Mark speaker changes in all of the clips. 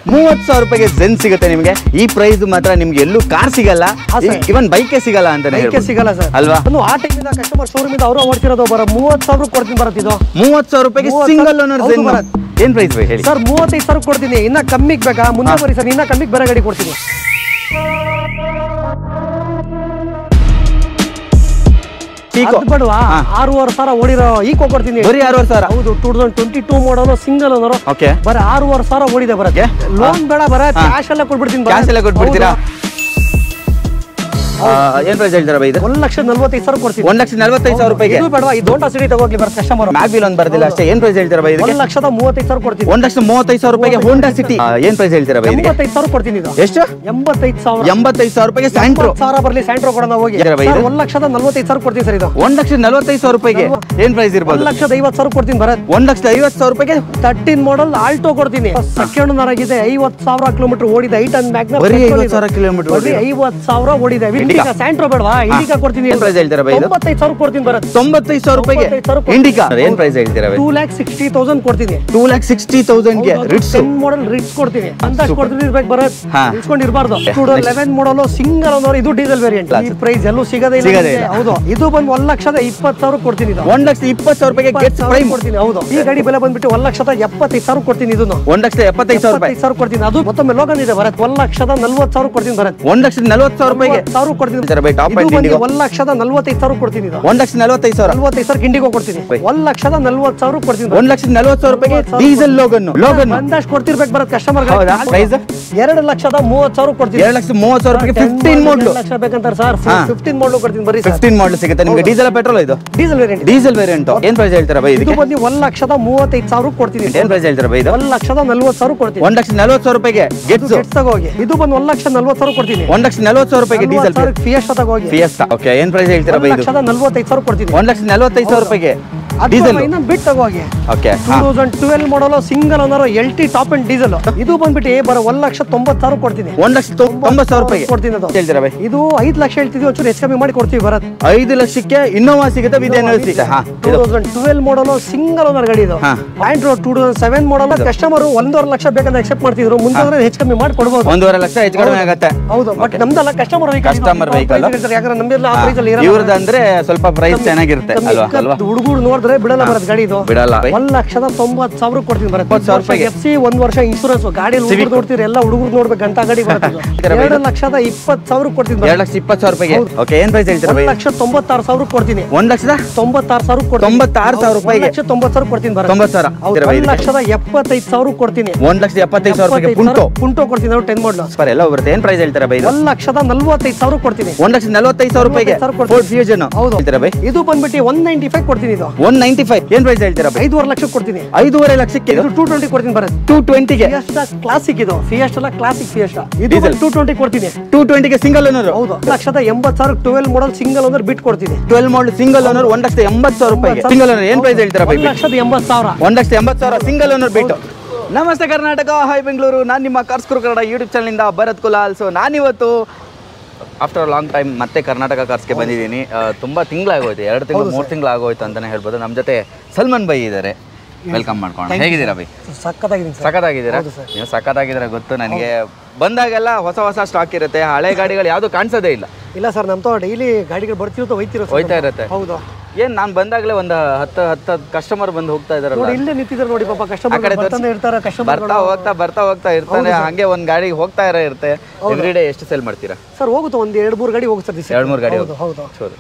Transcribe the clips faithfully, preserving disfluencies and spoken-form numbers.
Speaker 1: ಮೂವತ್ತು ಸಾವಿರ ರೂಪಾಯಿಗೆ ಝೆನ್ ಸಿಗುತ್ತೆ ನಿಮಗೆ. ಈ ಪ್ರೈಸ್ ಮಾತ್ರ ನಿಮ್ಗೆ ಎಲ್ಲೂ ಕಾರ್ ಸಿಗಲ್ಲ, ಇವನ್ ಬೈಕೇ ಸಿಗಲ್ಲ ಅಂತ
Speaker 2: ಸಿಗಲ್ಲ ಸರ್
Speaker 1: ಅಲ್ವಾ.
Speaker 2: ಆ ಟೈಮಿಂದ ಕಸ್ಟಮರ್ ಶೋರೂಮ್ ಇಂದ ಅವರು ಓಡ್ತಿರೋದು ಬರ ಮೂವತ್ತು ಸಾವಿರ ಕೊಡ್ತೀನಿ ಬರತ್ತಿದ್ದು.
Speaker 1: ಮೂವತ್ತು ಸಾವಿರ ರೂಪಾಯಿಗೆ ಸಿಂಗಲ್ ಓನರ್ ಝೆನ್ ಏನ್ ಪ್ರೈಸ್ ಬೈ ಹೇಳಿ
Speaker 2: ಸರ್? ಮೂವತ್ತೈದು ಸಾವಿರ ಕೊಡ್ತೀನಿ. ಇನ್ನ ಕಮ್ಮಿಗೆ ಬೇಕಾ? ಮುಂದೆ ಬರಿ ಸರ್, ಇನ್ನ ಕಮ್ಮಿಗೆ ಬೇರೆ ಗಾಡಿ ಕೊಡ್ತೀನಿ. ಆರೂವರೆ ಸಾವಿರ ಓಡಿರೋ ಈಕೋ ಕೊಡ್ತೀನಿ.
Speaker 1: ಬರೀ ಆರೂವರೆ ಸಾವಿರ.
Speaker 2: ಹೌದು, two thousand twenty two model single owner.
Speaker 1: Okay,
Speaker 2: ಬರೀ ಆರೂವರೆ ಸಾವಿರ ಓಡಿದೆ. ಬರಕ್ಕೆ ಲೋನ್ ಬೇಡ, ಬರ ಕ್ಯಾಶ್ ಎಲ್ಲ ಕೊಟ್ಬಿಡ್ತೀನಿ.
Speaker 1: ಕ್ಯಾಶ್ ಎಲ್ಲ ಕೊಟ್ಬಿಡ್ತೀರಾ? ಏನ್ ಪ್ರೈಸ್ ಹೇಳ್ತೀರಾ ಬೈ? ಇದು
Speaker 2: ಒಂದ್ ಲಕ್ಷ ನಲ್ವತ್ತೈದು ಸಾವಿರ ಕೊಡ್ತೀನಿ.
Speaker 1: ಒಂದ್ ಲಕ್ಷ ನಲ್ವತ್ತೈದು ಸಾವಿರ ರೂಪಾಯಿಗೆ
Speaker 2: ಇದು ಬೇಡವಾ? ಈ ದೊಡ್ಡ ಸಿಟಿ ತಗೋಗ್ಲಿ ಬರ ಕಸ್ಟಮರ್.
Speaker 1: ಮ್ಯಾಗ್ವಿಲ್ ಒಂದು ಬರ್ದಿಲ್ಲ ಅಷ್ಟೇ. ಏನ್ ಪ್ರೈಸ್ ಹೇಳ್ತೀರಾ ಬೈ?
Speaker 2: ಒಂದ್ ಲಕ್ಷದ ಮೂವತ್ತೈದು ಸಾವಿರ ಕೊಡ್ತೀನಿ.
Speaker 1: ಒಂದ್ ಲಕ್ಷ ಮೂವತ್ತೈದು ಸಾವಿರ ರೂಪಾಯಿಗೆ ಹೋಂಡಾ ಸಿಟಿ. ಏನ್ ಪ್ರೈಸ್ ಹೇಳ್ತೀರಾ ಬೈ?
Speaker 2: ಎಂಬತ್ತೈದು ಸಾವಿರ ಕೊಡ್ತೀನಿ. ಇದು
Speaker 1: ಎಷ್ಟು?
Speaker 2: ಎಂಬತ್ತೈದು ಸಾವಿರ.
Speaker 1: ಎಂಬತ್ತೈದು ಸಾವಿರ ರೂಪಾಯಿಗೆ ಸ್ಯಾಂಟ್ರೋ
Speaker 2: ಸಾವಿರ ಬರ್ಲಿ, ಸ್ಯಾಂಟ್ರೋ ಕೊಡೋಣ ಹೋಗಿ. ಒಂದ್ ಲಕ್ಷದ ನಲ್ವತ್ತೈದು ಸಾವಿರ ಕೊಡ್ತೀನಿ ಸರ್. ಇದು
Speaker 1: ಒಂದ್ ಲಕ್ಷ ನಲ್ವತ್ತೈದು ಸಾವಿರ ರೂಪಾಯಿಗೆ ಏನ್ ಪ್ರೈಸ್ ಇರ್ಬೋದು?
Speaker 2: ಒಂದ್ ಲಕ್ಷದ ಐವತ್ತು ಸಾವಿರ ಕೊಡ್ತೀನಿ ಬರತ್.
Speaker 1: ಒಂದ್ ಲಕ್ಷದ ಐವತ್ತು ಸಾವಿರ ರೂಪಾಯಿಗೆ
Speaker 2: ತರ್ಟೀನ್ ಮಾಡಲ್ ಆಲ್ಟೋ ಕೊಡ್ತೀನಿ. ಸೆಕೆಂಡ್ ನರಾಗಿದೆ. ಐವತ್ತು ಸಾವಿರ ಕಿಲೋಮೀಟರ್ ಓಡಿದೆ. ಐಟ್ ಅಂಡ್ ಮ್ಯಾಗ್ನ
Speaker 1: ಬರೀ ಐವತ್ತು ಸಾವಿರ ಕಿಲೋಮೀಟರ್
Speaker 2: ಬರೀ ಐವತ್ತು ಸಾವಿರ ಓಡಿದೆ. ಸ್ಯಾಂಟ್ರೋ ಬೇಡವಾ? ಇಂಡಿಕಾ ಕೊಡ್ತೀನಿ.
Speaker 1: ಏನ್ ಪ್ರೈಸ್ ಹೇಳ್ತೀರಾ ಬೈ?
Speaker 2: ತೊಂಬತ್ತೈದು ಸಾವಿರ ಕೊಡ್ತೀನಿ ಬರತ್.
Speaker 1: ತೊಂಬತ್ತೈದು ಸಾವಿರ ರೂಪಾಯಿಗೆ ಇಂಡಿಕಾ. ಏನ್ ಪ್ರೈಸ್ ಹೇಳ್ತೀರಾ ಬೈ?
Speaker 2: ಟೂ ಲ್ಯಾಕ್ ಸಿಕ್ಸ್ಟಿ ತೌಸಂಡ್ ಕೊಡ್ತೀನಿ.
Speaker 1: ಟೂ ಲ್ಯಾಕ್ ಸಿಕ್ಸ್ಟಿ ತೌಸಂಡ್ ಗೆ ರಿಟ್ಸ್
Speaker 2: ಟೆನ್ ಮಾಡಲ್ ರಿಟ್ಸ್ ಕೊಡ್ತೀನಿ. ಅಂದಾಜು ಕೊಡ್ತೀನಿ ಇರ್ಬೇಕು ಬರತ್. ನಿಲ್ಸ್ಕೊಂಡು ಇರಬಾರ್ದು. Two thousand eleven model single owner. ಇದು ಡೀಸೆಲ್ ವೇರಿಯಂಟ್. ಈ ಪ್ರೈಸ್ ಎಲ್ಲೂ ಸಿಗದೇ ಇಲ್ಲ. ಹೌದು, ಇದು ಬಂದು ಒಂದ್ ಲಕ್ಷದ ಇಪ್ಪತ್ತು ಸಾವಿರ ಕೊಡ್ತೀನಿ. ಇದು
Speaker 1: ಒಂದ್ ಲಕ್ಷದ ಇಪ್ಪತ್ತು ಸಾವಿರ ರೂಪಾಯಿಗೆ ಗೆಟ್ಸ್ ಪ್ರೈಮ್ ಕೊಡ್ತೀನಿ.
Speaker 2: ಹೌದು, ಈ ಗಾಡಿ ಬೆಲೆ ಬಂದ್ಬಿಟ್ಟು ಒಂದ್ ಲಕ್ಷದ ಎಪ್ಪತ್ತೈದು ಸಾವಿರ ಕೊಡ್ತೀನಿ. ಇದನ್ನು
Speaker 1: ಒಂದ್ ಲಕ್ಷದ ಎಪ್ಪತ್ತೈದು ಸಾವಿರ ರೂಪಾಯಿ
Speaker 2: ಸಾವಿರ ಕೊಡ್ತೀನಿ. ಅದು ಮತ್ತೊಮ್ಮೆ ಲೋಗನ್ ಇದೆ ಬರತ್. ಒಂದ್ ಲಕ್ಷದ ನಲ್ವತ್ತು ಸಾವಿರ ಕೊಡ್ತೀನಿ ಬರತ್.
Speaker 1: ಒಂದ್ ಲಕ್ಷದ ನಲ್ವತ್ತು ಸಾವಿರ ರೂಪಾಯಿಗೆ
Speaker 2: ಸಾವಿರ ಕೊಡ್ತೀನಿ. ಒಂದ್ ಲಕ್ಷದ ನಲ್ವತ್ತೈದು ಸಾವಿರ ಕೊಡ್ತೀನಿ.
Speaker 1: ಒಂದ್ ಲಕ್ಷ ನಲ್ವತ್ತೈದು ಸಾವಿರ
Speaker 2: ನಲ್ವತ್ತೈದು ಸಾವಿರ ಇಂಡಿಗೋ ಕೊಡ್ತೀನಿ. ಒಂದ್ ಲಕ್ಷದ ನಲ್ವತ್ತು ಸಾವಿರ ಕೊಡ್ತೀನಿ.
Speaker 1: ಒಂದ್ ಲಕ್ಷದ ನಲ್ವತ್ತು ಸಾವಿರ ರೂಪಾಯಿಗೆ ಡೀಸೆಲ್ ಲೋಗನ್ ಲೋಗನ್
Speaker 2: ಬಂದಷ್ಟು ಕೊಡ್ತಿರ್ಬೇಕು ಬರತ್ ಕಸ್ಟಮರ್.
Speaker 1: ಪ್ರೈಸ್
Speaker 2: ಎರಡು ಲಕ್ಷದ ಮೂವತ್ತು ಸಾವಿರ ಕೊಡ್ತೀನಿ.
Speaker 1: ಎರಡು ಲಕ್ಷದ ಮೂವತ್ತು ಸಾವಿರ ರೂಪಾಯಿಗೆ ಫಿಫ್ಟೀನ್ ಮಾಡಲ್
Speaker 2: ಲಕ್ಷ ಬೇಕಂತಾರೆ ಸರ್. ಫಿಫ್ಟೀನ್ ಮಾಡಲ್ ಕೊಡ್ತೀನಿ. ಬರೀ
Speaker 1: ಫಿಫ್ಟೀನ್ ಮಾಡಲ್ ಸಿಗುತ್ತೆ ನಿಮಗೆ. Diesel petrol? ಇದು
Speaker 2: ಡೀಸೆಲ್ ವೇರಿಯಂಟ್.
Speaker 1: Diesel variant. ಏನ್ ಪ್ರೈಸ್ ಹೇಳ್ತೀರಾ ಬೈ?
Speaker 2: ಇದು ಬಂದು ಒಂದ್ ಲಕ್ಷದ ಮೂವತ್ತೈದು ಸಾವಿರ ಕೊಡ್ತೀನಿ.
Speaker 1: ಏನ್ ಪ್ರೈಸ್ ಹೇಳ್ತೀರಾ ಬೈ? ಇದು
Speaker 2: ಒಂದ್ ಲಕ್ಷದ ನಲ್ವತ್ತು ಸಾವಿರ ಕೊಡ್ತೀನಿ.
Speaker 1: ಒಂದ್ ಲಕ್ಷ ನಲ್ವತ್ತು ಸಾವಿರ ರೂಪಾಯಿಗೆ ಗೆಟ್ಸ್
Speaker 2: ತಗೋಗಿ. ಇದು ಬಂದು ಒಂದ್ ಲಕ್ಷ ನಲ್ವತ್ತು ಸಾವಿರ ಕೊಡ್ತೀನಿ.
Speaker 1: ಒಂದ್ ಲಕ್ಷ ನಲ್ವತ್ತು ಸಾವಿರ ರೂಪಾಯಿಗೆ ಡೀಸೆಲ್
Speaker 2: ಫಿಯೆಸ್ಟಾ ತಗೋಗಿ.
Speaker 1: ಫಿಯೆಸ್ಟಾ. ಓಕೆ, ಏನ್ ಪ್ರೈಸ್ ಹೇಳ್ತೀರಾ ಬೈ? ಇದು
Speaker 2: ಲಕ್ಷದ ನಲ್ವತ್ತೈದು ಸಾವಿರ ಕೊಡ್ತೀನಿ.
Speaker 1: ಒಂದ್ ಲಕ್ಷ ನಲ್ವತ್ತೈದು ಸಾವಿರ ರೂಪಾಯಿಗೆ ಡೀಸೆಲ್
Speaker 2: ಇನ್ನೊಂದು ಬಿಟ್ ತಗೋಗಿ.
Speaker 1: Okay,
Speaker 2: two thousand twelve model single owner L T top and diesel. ಇದು ಬಂದ್ಬಿಟ್ಟು ಬರ ಒಂದ್ ಲಕ್ಷ ತೊಂಬತ್ತು ಸಾವಿರ ಕೊಡ್ತೀನಿ.
Speaker 1: ಒಂದ್ ಲಕ್ಷ ತೊಂಬತ್ತು ಸಾವಿರ ರೂಪಾಯಿಗೆ
Speaker 2: ಕೊಡ್ತೀನಿ. ಅದು
Speaker 1: ಹೇಳ್ತೀರಾ ಬೈ?
Speaker 2: ಇದು ಐದು ಲಕ್ಷ ಹೇಳ್ತಿದ್ವಿ, ಒಂಚೂರು ಹೆಚ್ಚು ಕಮ್ಮಿ ಮಾಡಿ ಕೊಡ್ತೀವಿ ಬರತ್.
Speaker 1: ಐದು ಲಕ್ಷಕ್ಕೆ ಇನ್ನೋವಾ ಸಿಗುತ್ತೆ ವಿತ್ ಎನ್ಎಲ್ ಸಿಗುತ್ತೆ.
Speaker 2: Two thousand twelve model single owner ಗಾಡಿ. ಇದು Android two thousand seven model. Customer ಒಂದೂವರೆ ಲಕ್ಷ ಬೇಕಂತ ಎಕ್ಸೆಪ್ಟ್ ಮಾಡ್ತಿದ್ರು. ಮುಂದೆ ಹೆಚ್ಚು ಕಮ್ಮಿ ಮಾಡಿ ಕೊಡಬಹುದು.
Speaker 1: ಒಂದೂವರೆ ಲಕ್ಷ ಹೆಚ್ಚು ಕಡಿಮೆ ಆಗುತ್ತೆ.
Speaker 2: ಹೌದು, ಬಟ್ ನಮ್ದಲ್ಲ ಕಸ್ಟಮರ್
Speaker 1: ಕಸ್ಟಮರ್ ವೆಹಿಕಲ್.
Speaker 2: ಯಾಕಂದ್ರೆ ನಮ್ಮೆಲ್ಲ ಆ ಪ್ರೈಸ್ ಅಲ್ಲಿ
Speaker 1: ಇವ್ರದ್ದು ಅಂದ್ರೆ ಸ್ವಲ್ಪ ಪ್ರೈಸ್ ಚೆನ್ನಾಗಿರುತ್ತೆ ಅಲ್ವಾ?
Speaker 2: ಹುಡುಗರು ನೋಡಿದ್ರೆ ಬಿಡಲ್ಲ ಬರತ್ ಗಾಡಿ. ಇದು
Speaker 1: ಬಿಡಲ್ಲ.
Speaker 2: ಒಂದ್ ಲಕ್ಷದ ತೊಂಬತ್ತು ಸಾವಿರ ಕೊಡ್ತೀನಿ ಬರತ್. ಎಫ್ ಸಿ ಒಂದ್ ವರ್ಷ ಇನ್ಶೂರೆನ್ಸ್. ಗಾಡಿ ನೋಡ್ತೀರಿ ಎಲ್ಲ ಹುಡುಗರು ನೋಡ್ಬೇಕು. ಗಂಟಾ ಗಾಡಿ ಬರುತ್ತೆ. ಎರಡು ಲಕ್ಷದ ಇಪ್ಪತ್ತು ಸಾವಿರ ಕೊಡ್ತೀನಿ.
Speaker 1: ಎರಡು ಲಕ್ಷ ಇಪ್ಪತ್ತು ಸಾವಿರ ರೂಪಾಯಿಗೆ. ಓಕೆ, ಏನ್ ಪ್ರೈಸ್ ಹೇಳ್ತೀರಾ ಬೈ?
Speaker 2: ಒಂದ್ ಲಕ್ಷ ತೊಂಬತ್ತಾರು ಸಾವಿರ ಕೊಡ್ತೀನಿ.
Speaker 1: ಒಂದ್ ಲಕ್ಷದ
Speaker 2: ತೊಂಬತ್ತಾರು ಸಾವಿರ
Speaker 1: ತೊಂಬತ್ತಾರು ಸಾವಿರ ರೂಪಾಯಿಗೆ.
Speaker 2: ಲಕ್ಷ ತೊಂಬತ್ತು ಸಾವಿರ ಕೊಡ್ತೀನಿ ಬರತ್.
Speaker 1: ತೊಂಬತ್ತು ಸಾವಿರ.
Speaker 2: ಒಂದ್ ಲಕ್ಷದ ಎಪ್ಪತ್ತೈದು ಸಾವಿರ ಕೊಡ್ತೀನಿ.
Speaker 1: ಒಂದ್ ಲಕ್ಷದ ಎಪ್ಪತ್ತೈದು ಸಾವಿರ ರೂಪಾಯಿಗೆ ಪುಂಟೋ
Speaker 2: ಪುಂಟೋ ಕೊಡ್ತೀನಿ. ಟೆನ್ ಮಾಡಲ್
Speaker 1: ಸರ್ ಎಲ್ಲ ಬರುತ್ತೆ. ಏನ್ ಪ್ರೈಸ್ ಹೇಳ್ತೀರಾ ಬೈ?
Speaker 2: ಒಂದ್ ಲಕ್ಷದ ನಲ್ವತ್ತೈದು ಸಾವಿರ ಕೊಡ್ತೀನಿ.
Speaker 1: ಒಂದ್ ಲಕ್ಷದ ನಲ್ವತ್ತೈದು ಸಾವಿರ ರೂಪಾಯಿಗೆ ಫೋರ್ಡ್ ಫ್ಯೂಷನ್.
Speaker 2: ಹೌದು
Speaker 1: ಹೇಳ್ತೀರಾ ಬೈ?
Speaker 2: ಇದು ಬಂದ್ಬಿಟ್ಟು ಒನ್ ನೈಂಟಿ ಫೈವ್ ಕೊಡ್ತೀನಿ. ಇದು
Speaker 1: ಒನ್ ನೈಂಟಿ ಫೈವ್. ಏನ್ ಪ್ರೈಸ್ ಹೇಳ್ತೀರಾ ಬೈ?
Speaker 2: ಐದೂವರೆ ಲಕ್ಷ ಕೊಡ್ತೀನಿ.
Speaker 1: ಐದೂವರೆ ಲಕ್ಷಕ್ಕೆ
Speaker 2: ಇದು ಟೂ ಟ್ವೆಂಟಿ ಕೊಡ್ತೀನಿ ಬರತ್.
Speaker 1: ಟೂ ಟ್ವೆಂಟಿಗೆ
Speaker 2: ಕ್ಲಾಸಿಕ್. ಇದು ಫಿಯೆಸ್ಟಾ ಕ್ಲಾಸಿಕ್ ಫಿಯೆಸ್ಟಾ. ಇದು ಟೂ ಟ್ವೆಂಟಿ ಕೊಡ್ತೀನಿ.
Speaker 1: ಟೂ ಟ್ವೆಂಟಿಗೆ ಸಿಂಗಲ್ ಓನರ್.
Speaker 2: ಹೌದು, ಲಕ್ಷದ ಎಂಬತ್ತು ಸಾವಿರ ಟ್ವೆಲ್ವ್ ಮಾಡಲ್ ಸಿಂಗಲ್ ಓನರ್ ಬಿಟ್ ಕೊಡ್ತೀನಿ.
Speaker 1: ಟ್ವೆಲ್ವ್ ಮಾಡಲ್ ಸಿಂಗಲ್ ಓನರ್ ಒಂದ್ ಲಕ್ಷದ ಎಂಬತ್ತು ಸಾವಿರ ರೂಪಾಯಿಗೆ ಸಿಂಗಲ್ ಓನರ್. ಏನ್ ಪ್ರೈಸ್ ಹೇಳ್ತೀರಾ ಬೈ?
Speaker 2: ಒಂದ್ ಲಕ್ಷದ ಎಂಬತ್ತು ಸಾವಿರ.
Speaker 1: ಒಂದ್ ಲಕ್ಷದ ಎಂಬತ್ತು ಸಾವಿರ ಸಿಂಗಲ್ ಓನರ್ ಬಿಟ್ಟು. ನಮಸ್ತೆ ಕರ್ನಾಟಕ, ಹಾಯ್ ಬೆಂಗಳೂರು. ನಾನು ನಿಮ್ಮ ಕಾರ್ಸ್ ಗುರು ಕನ್ನಡ ಯೂಟ್ಯೂಬ್ ಚಾನಲಿಂದ ಭರತ್ ಕುಲಾಲ್. ಸೊ ನಾನಿವತ್ತು ಆಫ್ಟರ್ ಲಾಂಗ್ ಟೈಮ್ ಮತ್ತೆ ಕರ್ನಾಟಕ ಕಾರ್ಸ್ಗೆ ಬಂದಿದ್ದೀನಿ. ತುಂಬ ತಿಂಗಳಾಗೋಯ್ತು, ಎರಡು ತಿಂಗಳು ಮೂರು ತಿಂಗಳು ಆಗೋಯ್ತು ಅಂತಲೇ ಹೇಳ್ಬೋದು. ನಮ್ಮ ಜೊತೆ ಸಲ್ಮಾನ್ ಬೈ ಇದ್ದಾರೆ. ವೆಲ್ಕಮ್ ಮಾಡ್ಕೊಂಡು. ಹೇಗಿದ್ದೀರಾ ಬೈ?
Speaker 2: ಸಖತ್ತಾಗಿದ್ದೀನಿ.
Speaker 1: ಸಖತ್ತಾಗಿದ್ದೀರಾ? ನೀವು ಸಖತ್ತಾಗಿದ್ದೀರಾ ಗೊತ್ತು ನನಗೆ. ಬಂದಾಗೆಲ್ಲ ಹೊಸ ಹೊಸ ಸ್ಟಾಕ್ ಇರುತ್ತೆ. ಹಳೆ ಗಾಡಿಗಳು ಯಾವುದು ಕಾಣಿಸೋದೇ ಇಲ್ಲ.
Speaker 2: ಇಲ್ಲ ಸರ್, ನಮ್ಮ ತೋ ಡೈಲಿ ಗಾಡಿಗಳು ಬರ್ತಿರುತ್ತೆ, ಹೋಯ್ತಿರೋ
Speaker 1: ಹೋಯ್ತಾ ಇರುತ್ತೆ.
Speaker 2: ಹೌದು.
Speaker 1: ಏನ್ ನಾನು ಬಂದಾಗಲೇ ಒಂದು ಹತ್ತು ಹತ್ತು ಕಸ್ಟಮರ್ ಬಂದು ಹೋಗ್ತಾ ಇದಾರಲ್ಲ.
Speaker 2: ಇಲ್ಲೇ ನಿಂತಿದ್ದಾರೆ ನೋಡಿ ಪಾಪ. ಕಸ್ಟಮರ್ ಬರ್ತಾನೆ ಇರ್ತಾರೆ. ಕಸ್ಟಮರ್
Speaker 1: ಬರ್ತಾ ಹೋಗ್ತಾ ಬರ್ತಾ ಹೋಗ್ತಾ ಇರ್ತಾನೆ. ಹಂಗೆ ಒಂದು ಗಾಡಿ ಹೋಗ್ತಾ ಇರೋ ಇರುತ್ತೆ. ಎವ್ರಿ ಡೇ ಎಷ್ಟು ಸೇಲ್ ಮಾಡ್ತೀರಾ
Speaker 2: ಸರ್? ಹೋಗುತ್ತೆ ಒಂದು ಎರಡು ಮೂರು ಗಾಡಿ ಹೋಗುತ್ತೆ ಸರ್.
Speaker 1: ಎರಡು ಮೂರು ಗಾಡಿ.
Speaker 2: ಹೌದು,
Speaker 1: ಸರಿ,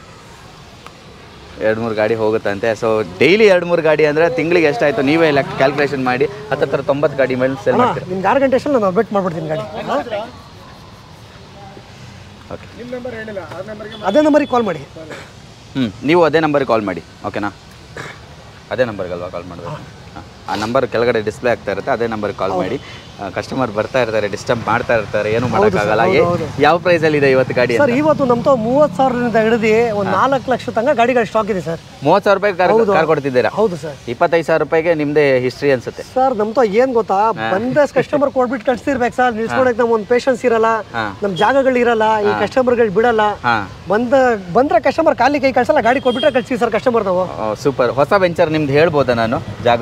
Speaker 1: ಎರಡು ಮೂರು ಗಾಡಿ ಹೋಗುತ್ತಂತೆ. ಸೊ ಡೈಲಿ ಎರಡು ಮೂರು ಗಾಡಿ ಅಂದರೆ ತಿಂಗಳಿಗೆ ಎಷ್ಟಾಯಿತು ನೀವೇ ಲೆಕ್ಕ ಕ್ಯಾಲ್ಕುಲೇಷನ್ ಮಾಡಿ. ಹತ್ತತ್ರ ತೊಂಬತ್ತು ಗಾಡಿ ಮೇಲೆ ಸೇಲ್ ಮಾಡ್ತೀರಾ?
Speaker 2: ನಿಮ್ಗೆ ಆರು ಗಂಟೆ ಅಷ್ಟಲ್ಲಿ ನಾನು ವೇಟ್ ಮಾಡ್ಬಿಡ್ತೀನಿ ಗಾಡಿ.
Speaker 1: ಓಕೆ,
Speaker 2: ಅದೇ ನಂಬರಿಗೆ ಕಾಲ್ ಮಾಡಿ.
Speaker 1: ಹ್ಞೂ, ನೀವು ಅದೇ ನಂಬರಿಗೆ ಕಾಲ್ ಮಾಡಿ. ಓಕೆನಾ? ಅದೇ ನಂಬರ್ಗಲ್ವಾ ಕಾಲ್ ಮಾಡಬೇಕು? ಆ ನಂಬರ್ ಕೆಳಗಡೆ ಡಿಸ್ಪ್ಲೇ ಆಗ್ತಾ ಇರುತ್ತೆ. ಅದೇ ನಂಬರ್ಗೆ ಕಾಲ್ ಮಾಡಿ. ಕಸ್ಟಮರ್ ಬರ್ತಾ ಇರ್ತಾರೆ, ಡಿಸ್ಟರ್ಬ್ ಮಾಡ್ತಾ ಇರ್ತಾರೆ, ಏನು ಮಾಡೋಕ್ಕಾಗಲ್ಲ. ಯಾವ ಪ್ರೈಸಲ್ಲಿ ಇದೆ ಇವತ್ತು ಗಾಡಿ
Speaker 2: ಸರ್? ಇವತ್ತು ನಮ್ಮ ತಾವು ಮೂವತ್ತು ಸಾವಿರದಿಂದ ಹಿಡಿದು ಒಂದು ನಾಲ್ಕು ಲಕ್ಷ ತನಕ ಗಾಡಿಗಳು ಸ್ಟಾಕ್ ಇದೆ ಸರ್.
Speaker 1: ಮೂವತ್ತು ಸಾವಿರ ರೂಪಾಯಿ ಕಾರ್ ಕೊಡ್ತಿದ್ದೀರಾ?
Speaker 2: ಹೌದು ಸರ್.
Speaker 1: ಇಪ್ಪತ್ತೈದು ಸಾವಿರ ರೂಪಾಯಿಗೆ ನಿಮ್ದೇ ಹಿಸ್ಟ್ರಿ ಅನ್ಸುತ್ತೆ
Speaker 2: ಸರ್. ನಮ್ಮ ತಾವು ಏನು ಗೊತ್ತಾ, ಬಂದ ಕಸ್ಟಮರ್ ಕೊಡ್ಬಿಟ್ಟು ಕಳಿಸ್ತಿರ್ಬೇಕು ಸರ್. ನಿಲ್ಸ್ಕೊಳಕ್ಕೆ ನಮ್ಮ ಒಂದು ಪೇಷನ್ಸ್ ಇರಲ್ಲ, ನಮ್ಮ ಜಾಗಗಳು ಇರಲ್ಲ, ಈ ಕಸ್ಟಮರ್ಗಳು ಬಿಡಲ್ಲ. ಬಂದ ಬಂದ್ರೆ ಕಸ್ಟಮರ್ ಖಾಲಿ ಕೈ ಕಳ್ಸಲ್ಲ, ಗಾಡಿ ಕೊಟ್ಬಿಟ್ರೆ ಕಳ್ಸಿ ಸರ್ ಕಸ್ಟಮರ್ ನಾವು.
Speaker 1: ಸೂಪರ್. ಹೊಸ ವೆಂಚರ್ ನಿಮ್ದು ಹೇಳ್ಬೋದಾ ನಾನು ಜಾಗದ್ದು?
Speaker 2: ಸರ್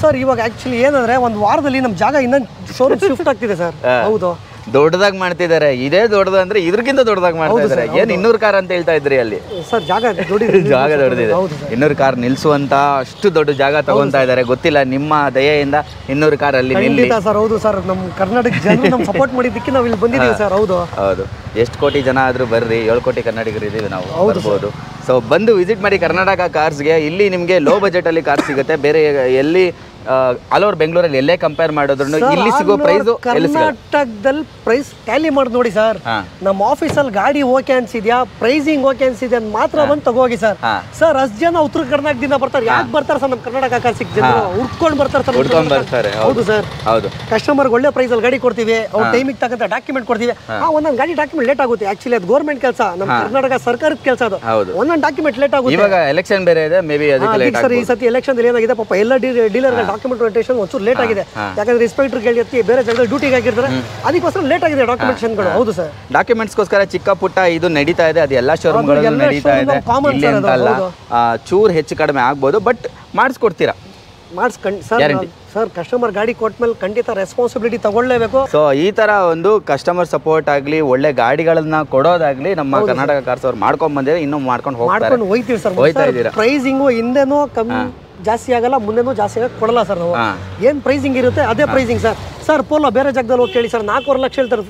Speaker 2: ಸರ್ ಇವಾಗ ಆಕ್ಚುಲಿ ಏನಂದ್ರೆ ಒಂದು ವಾರದಲ್ಲಿ ನಮ್ಮ ಜಾಗ ಇನ್ನೊಂದು ಶೋರೂಮ್ ಶಿಫ್ಟ್ ಆಗ್ತಿದೆ ಸರ್. ಹೌದು,
Speaker 1: ದೊಡ್ಡದಾಗಿ ಮಾಡ್ತಿದ್ದಾರೆ. ಇದೇ ದೊಡ್ಡದು ಅಂದ್ರೆ ಇದ್ರಕ್ಕಿಂತ ದೊಡ್ಡದಾಗಿ ಮಾಡ್ತಾ ಇದ್ದಾರೆ. ಏನ್ ಇನ್ನೂರು ಕಾರ್ ಅಂತ ಹೇಳ್ತಾ ಇದ್ರಿ ಅಲ್ಲಿ?
Speaker 2: ಸರ್ ಜಾಗ ದೊಡ್ಡದಿದೆ,
Speaker 1: ಜಾಗ ದೊಡ್ಡದಿದೆ. ಇನ್ನೂರು ಕಾರ್ ನಿಲ್ಸುವಂತ ಅಷ್ಟು ದೊಡ್ಡ ಜಾಗ ತಗೊಂತಾ ಇದ್ದಾರೆ. ಗೊತ್ತಿಲ್ಲ, ನಿಮ್ಮ ದಯೆಯಿಂದ ಇನ್ನೂರು ಕಾರ್ ಅಲ್ಲಿ ನಿಲ್ಲಿ.
Speaker 2: ಸರ್ ಹೌದು ಸರ್, ನಮ್ಮ ಕರ್ನಾಟಕ ಜನರು ನಮ್ಗೆ ಸಪೋರ್ಟ್ ಮಾಡಿದ್ದಕ್ಕೆ ನಾವು ಇಲ್ಲಿ ಬಂದಿದ್ದೀವಿ ಸರ್. ಹೌದು
Speaker 1: ಹೌದು. ಎಷ್ಟು ಕೋಟಿ ಜನ ಆದ್ರೂ ಬರ್ರಿ, ಏಳು ಕೋಟಿ ಕನ್ನಡಿಗರು ಇದೀವಿ ನಾವು, ಬರ್ಬೋದು. ಸೊ ಬಂದು ವಿಸಿಟ್ ಮಾಡಿ ಕರ್ನಾಟಕ ಕಾರ್ಸ್ಗೆ. ಇಲ್ಲಿ ನಿಮಗೆ ಲೋ ಬಜೆಟ್ ಅಲ್ಲಿ ಕಾರ್ ಸಿಗುತ್ತೆ. ಬೇರೆ ಎಲ್ಲಿ ಆಲ್ ಓವರ್ ಬೆಂಗಳೂರಲ್ಲಿ ಎಲ್ಲೇ ಕಂಪೇರ್ ಮಾಡಿದ್ರು ಇಲ್ಲಿ ಸಿಗೋ ಪ್ರೈಸ್
Speaker 2: ಕರ್ನಾಟಕದಲ್ಲಿ ಪ್ರೈಸ್ ಟ್ಯಾಲಿ ಮಾಡಿ ನೋಡಿ ಸರ್. ನಮ್ಮ ಆಫೀಸಲ್ಲಿ ಗಾಡಿ ಓಕೆ ಅನ್ಸಿದ್ಯಾ, ಪ್ರೈಸಿಂಗ್ ಓಕೆ ಅನ್ಸಿದ್ಯಾ ಅಂತ ಮಾತ್ರ ಬಂದು ತಗೋಗಿ ಸರ್. ಸರ್ ಅಷ್ಟು ಜನ ಉತ್ತರ ಕರ್ನಾಟಕದಿಂದ ಬರ್ತಾರೆ. ಯಾಕೆ ಬರ್ತಾರೆ ಸರ್ ನಮ್ಮ ಕರ್ನಾಟಕ ಕಾರ್ಸಿಗೆ? ಜನ ಹುಡ್ಕೊಂಡು ಬರ್ತಾರೆ ಸರ್,
Speaker 1: ಹುಡ್ಕೊಂಡು ಬರ್ತಾರೆ.
Speaker 2: ಹೌದು ಸರ್,
Speaker 1: ಹೌದು.
Speaker 2: ಕಸ್ಟಮರ್ ಒಳ್ಳೆ ಪ್ರೈಸ್ ಅಲ್ಲಿ ಗಾಡಿ ಕೊಡ್ತೀವಿ, ಅವ್ರ ಟೈಮಿಗೆ ತಕ್ಕಂತ ಡಾಕ್ಯುಮೆಂಟ್ ಕೊಡ್ತೀವಿ. ಆ ಒಂದೊಂದು ಗಾಡಿ ಡಾಕ್ಯುಮೆಂಟ್ ಲೇಟ್ ಆಗುತ್ತೆ. ಆಕ್ಚುಲಿ ಅದು ಗೌರ್ಮೆಂಟ್ ಕೆಲಸ, ನಮ್ಮ ಕರ್ನಾಟಕ ಸರ್ಕಾರದ ಕೆಲಸ ಅದು. ಒಂದೊಂದು ಡಾಕ್ಯುಮೆಂಟ್ ಲೇಟ್ ಆಗುತ್ತೆ.
Speaker 1: ಇವಾಗ ಎಲೆಕ್ಷನ್ ಬೇರೆ ಇದೆ, ಮೇ ಬಿ ಅದಕ್ಕೆ ಲೇಟ್
Speaker 2: ಸರ್. ಈ ಸತಿ ಎಲೆಕ್ಷನ್ ಏನಾಗಿದೆ ಪಾಪ ಎಲ್ಲ ಡೀಲರ್ ಡಾಕ್ಯುಮೆಂಟೇಷನ್ ಒಂಚೂರು ಲೇಟ್ ಆಗಿದೆ. ಯಾಕಂದ್ರೆ ಇನ್ಸ್ಪೆಕ್ಟರ್ ಗೆಳೆಯತ್ತಿ ಬೇರೆ ಜಾಗದಲ್ಲಿ ಡ್ಯೂಟಿಗೆ ಆಗಿರ್ತಾರೆ, ಅದಕ್ಕೋಸ್ಕರ ಲೇಟ್ ಆಗಿದೆ ಡಾಕ್ಯುಮೆಂಟೇಷನ್ಗಳು. ಹೌದು ಸರ್,
Speaker 1: ಡಾಕ್ಯುಮೆಂಟ್ಸ್ಗೋಸ್ಕರ ಚಿಕ್ಕ ಪುಟ್ಟ ಇದು ನಡೀತಾ ಇದೆ. ಅದು ಎಲ್ಲ ಶೋರೂಮ್ಗಳಲ್ಲೂ ನಡೀತಾ ಇದೆ. ಇಲ್ಲಿ ಅಂತಲ್ಲ, ಚೂರ್ ಹೆಚ್ಚು ಕಡಿಮೆ ಆಗ್ಬೋದು, ಬಟ್ ಮಾಡಿಸ್ಕೊಡ್ತೀರಾ?
Speaker 2: ಮಾಡಿಸ್ಕೊಂಡು ಸರ್. ಸರ್ ಕಸ್ಟಮರ್ ಗಾಡಿ ಕೊಟ್ಮೇಲೆ ಖಂಡಿತ ರೆಸ್ಪಾನ್ಸಿಬಿಲಿಟಿ ತಗೊಳ್ಳೇಬೇಕು.
Speaker 1: ಸೊ ಈ ತರ ಒಂದು ಕಸ್ಟಮರ್ ಸಪೋರ್ಟ್ ಆಗ್ಲಿ, ಒಳ್ಳೆ ಗಾಡಿಗಳನ್ನ ಕೊಡೋದಾಗ್ಲಿ ನಮ್ಮ ಕರ್ನಾಟಕ ಕಾರ್ಸ್ ಅವ್ರು ಮಾಡ್ಕೊಂಡ್ ಬಂದಿದ್ರೆ ಇನ್ನೂ ಮಾಡ್ಕೊಂಡು ಹೋಗ್ತಾರೆ.
Speaker 2: ಹೋಯ್ತೀವಿ ಸರ್.
Speaker 1: ಹೋಯ್ತಾ ಇದ್ದೀರಾ?
Speaker 2: ಪ್ರೈಸಿಂಗು ಹಿಂದೆನೂ ಕಮ್ಮಿ ಜಾಸ್ತಿ ಆಗಲ್ಲ, ಮುಂದೆನೂ ಜಾಸ್ತಿ ಆಗಕ್ಕೆ ಕೊಡಲ್ಲ ಸರ್ ನಾವು. ಏನ್ ಪ್ರೈಸಿಂಗ್ ಇರುತ್ತೆ ಅದೇ ಪ್ರೈಸಿಂಗ್ ಸರ್. ಸರ್ ಪೋಲೋ ಬೇರೆ ಜಾಗದಲ್ಲಿ ಹೋಗಿ ಕೇಳಿ ಸರ್, ನಾಲ್ಕೂವರೆ ಲಕ್ಷ ಹೇಳ್ತಾರೆ.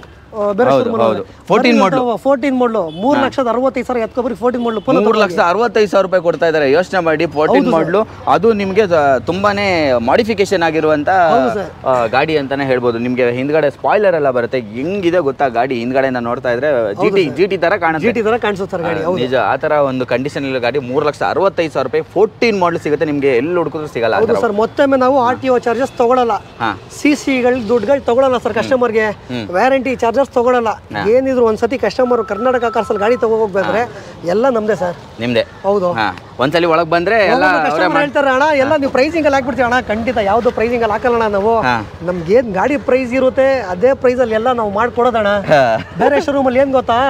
Speaker 2: ಫೋರ್ಟೀನ್ ಮಾಡಲು ಮೂರು ಲಕ್ಷದ ಅರವತ್ತೈದು ಸಾವಿರ ಎತ್ಕೊಬರಿ. ಫೋರ್ಟೀನ್ ಮಾಡಲು
Speaker 1: ಮೂರು ಲಕ್ಷದ ಅರವತ್ತೈದು ಸಾವಿರ ರೂಪಾಯಿ ಕೊಡ್ತಾ ಇದ್ದಾರೆ. ಯೋಚನೆ ಮಾಡಿ, ಫೋರ್ಟೀನ್ ಮಾಡಲು ಅದು ನಿಮ್ಗೆ ತುಂಬಾನೇ ಮಾಡಿಫಿಕೇಶನ್ ಆಗಿರುವಂತ ಗಾಡಿ ಅಂತಾನೆ ಹೇಳ್ಬೋದು. ನಿಮ್ಗೆ ಹಿಂದ್ಗಡೆ ಸ್ಪಾಯ್ಲರ್ ಎಲ್ಲ ಬರುತ್ತೆ. ಹೆಂಗಿದೆ ಗೊತ್ತಾ ಗಾಡಿ? ಹಿಂದ್ಗಡೆಯಿಂದ ನೋಡ್ತಾ ಇದ್ರೆ ಜಿಟಿ ಜಿಟಿ ತರ ಕಾಣಿಸುತ್ತೆ. ನಿಜ, ಆ ತರ ಒಂದು ಕಂಡೀಷನ್ ಇರೋ ಗಾಡಿ ಮೂರು ಲಕ್ಷದ ಅರವತ್ತೈದು ಸಾವಿರ ರೂಪಾಯಿ ಫೋರ್ಟೀನ್ ಮಾಡಲ್ ಸಿಗುತ್ತೆ. ನಿಮ್ಗೆ ಎಲ್ಲಿ ಹುಡುಕಿದ್ರು ಸಿಗಲ್ಲ
Speaker 2: ಸರ್. ಮೊತ್ತೊಮ್ಮೆ ನಾವು ಆರ್ ಟಿ ಒ ಚಾರ್ಜಸ್ ತಗೊಳ್ಳಲ್ಲ, ಸಿ ಸಿಗಳು ದುಡ್ಡುಗಳು ತಗೊಳ್ಳಲ್ಲ ಸರ್. ಕಸ್ಟಮರ್ಗೆ ವ್ಯಾರಂಟಿ ಚಾರ್ಜಸ್ ತಗೊಳ್ಳಲ್ಲ. ಏನಿದ್ರು ಒಂದ್ಸತಿ ಕಸ್ಟಮರ್ ಕರ್ನಾಟಕ ಕಾರ್ಸಲ್ಲಿ ಗಾಡಿ ತಗೋ ಹೋಗ್ಬೇಕಾದ್ರೆ ಎಲ್ಲ ನಮ್ದೇ ಸರ್. ನಿಮ್ದೆ? ಹೌದು.
Speaker 1: ಒಂದ್ಸಲಿ ಒಳಗ್ ಬಂದ್ರೆ ಎಲ್ಲ
Speaker 2: ಹೇಳ್ತಾರೆ, ಅಣ್ಣ ಎಲ್ಲ ನೀವು ಪ್ರೈಸಿಂಗ್ ಅಲ್ಲಿ ಹಾಕ್ಬಿಡ್ತೀವಿ. ಅಣ್ಣ ಖಂಡಿತ ಯಾವ್ದು ಪ್ರೈಸಿಂಗ್ ಅಲ್ಲಿ ಹಾಕಲ್ಲ ನಾವು. ನಮ್ಗೆ ಏನ್ ಗಾಡಿ ಪ್ರೈಸ್ ಇರುತ್ತೆ ಅದೇ ಪ್ರೈಸ್ ಅಲ್ಲಿ ಎಲ್ಲ ನಾವು ಮಾಡ್ಕೊಡೋದಣ್ಣ. ಬೇರೆ ಶೋರೂಮ್ ಅಲ್ಲಿ ಏನ್ ಗೊತ್ತಾ,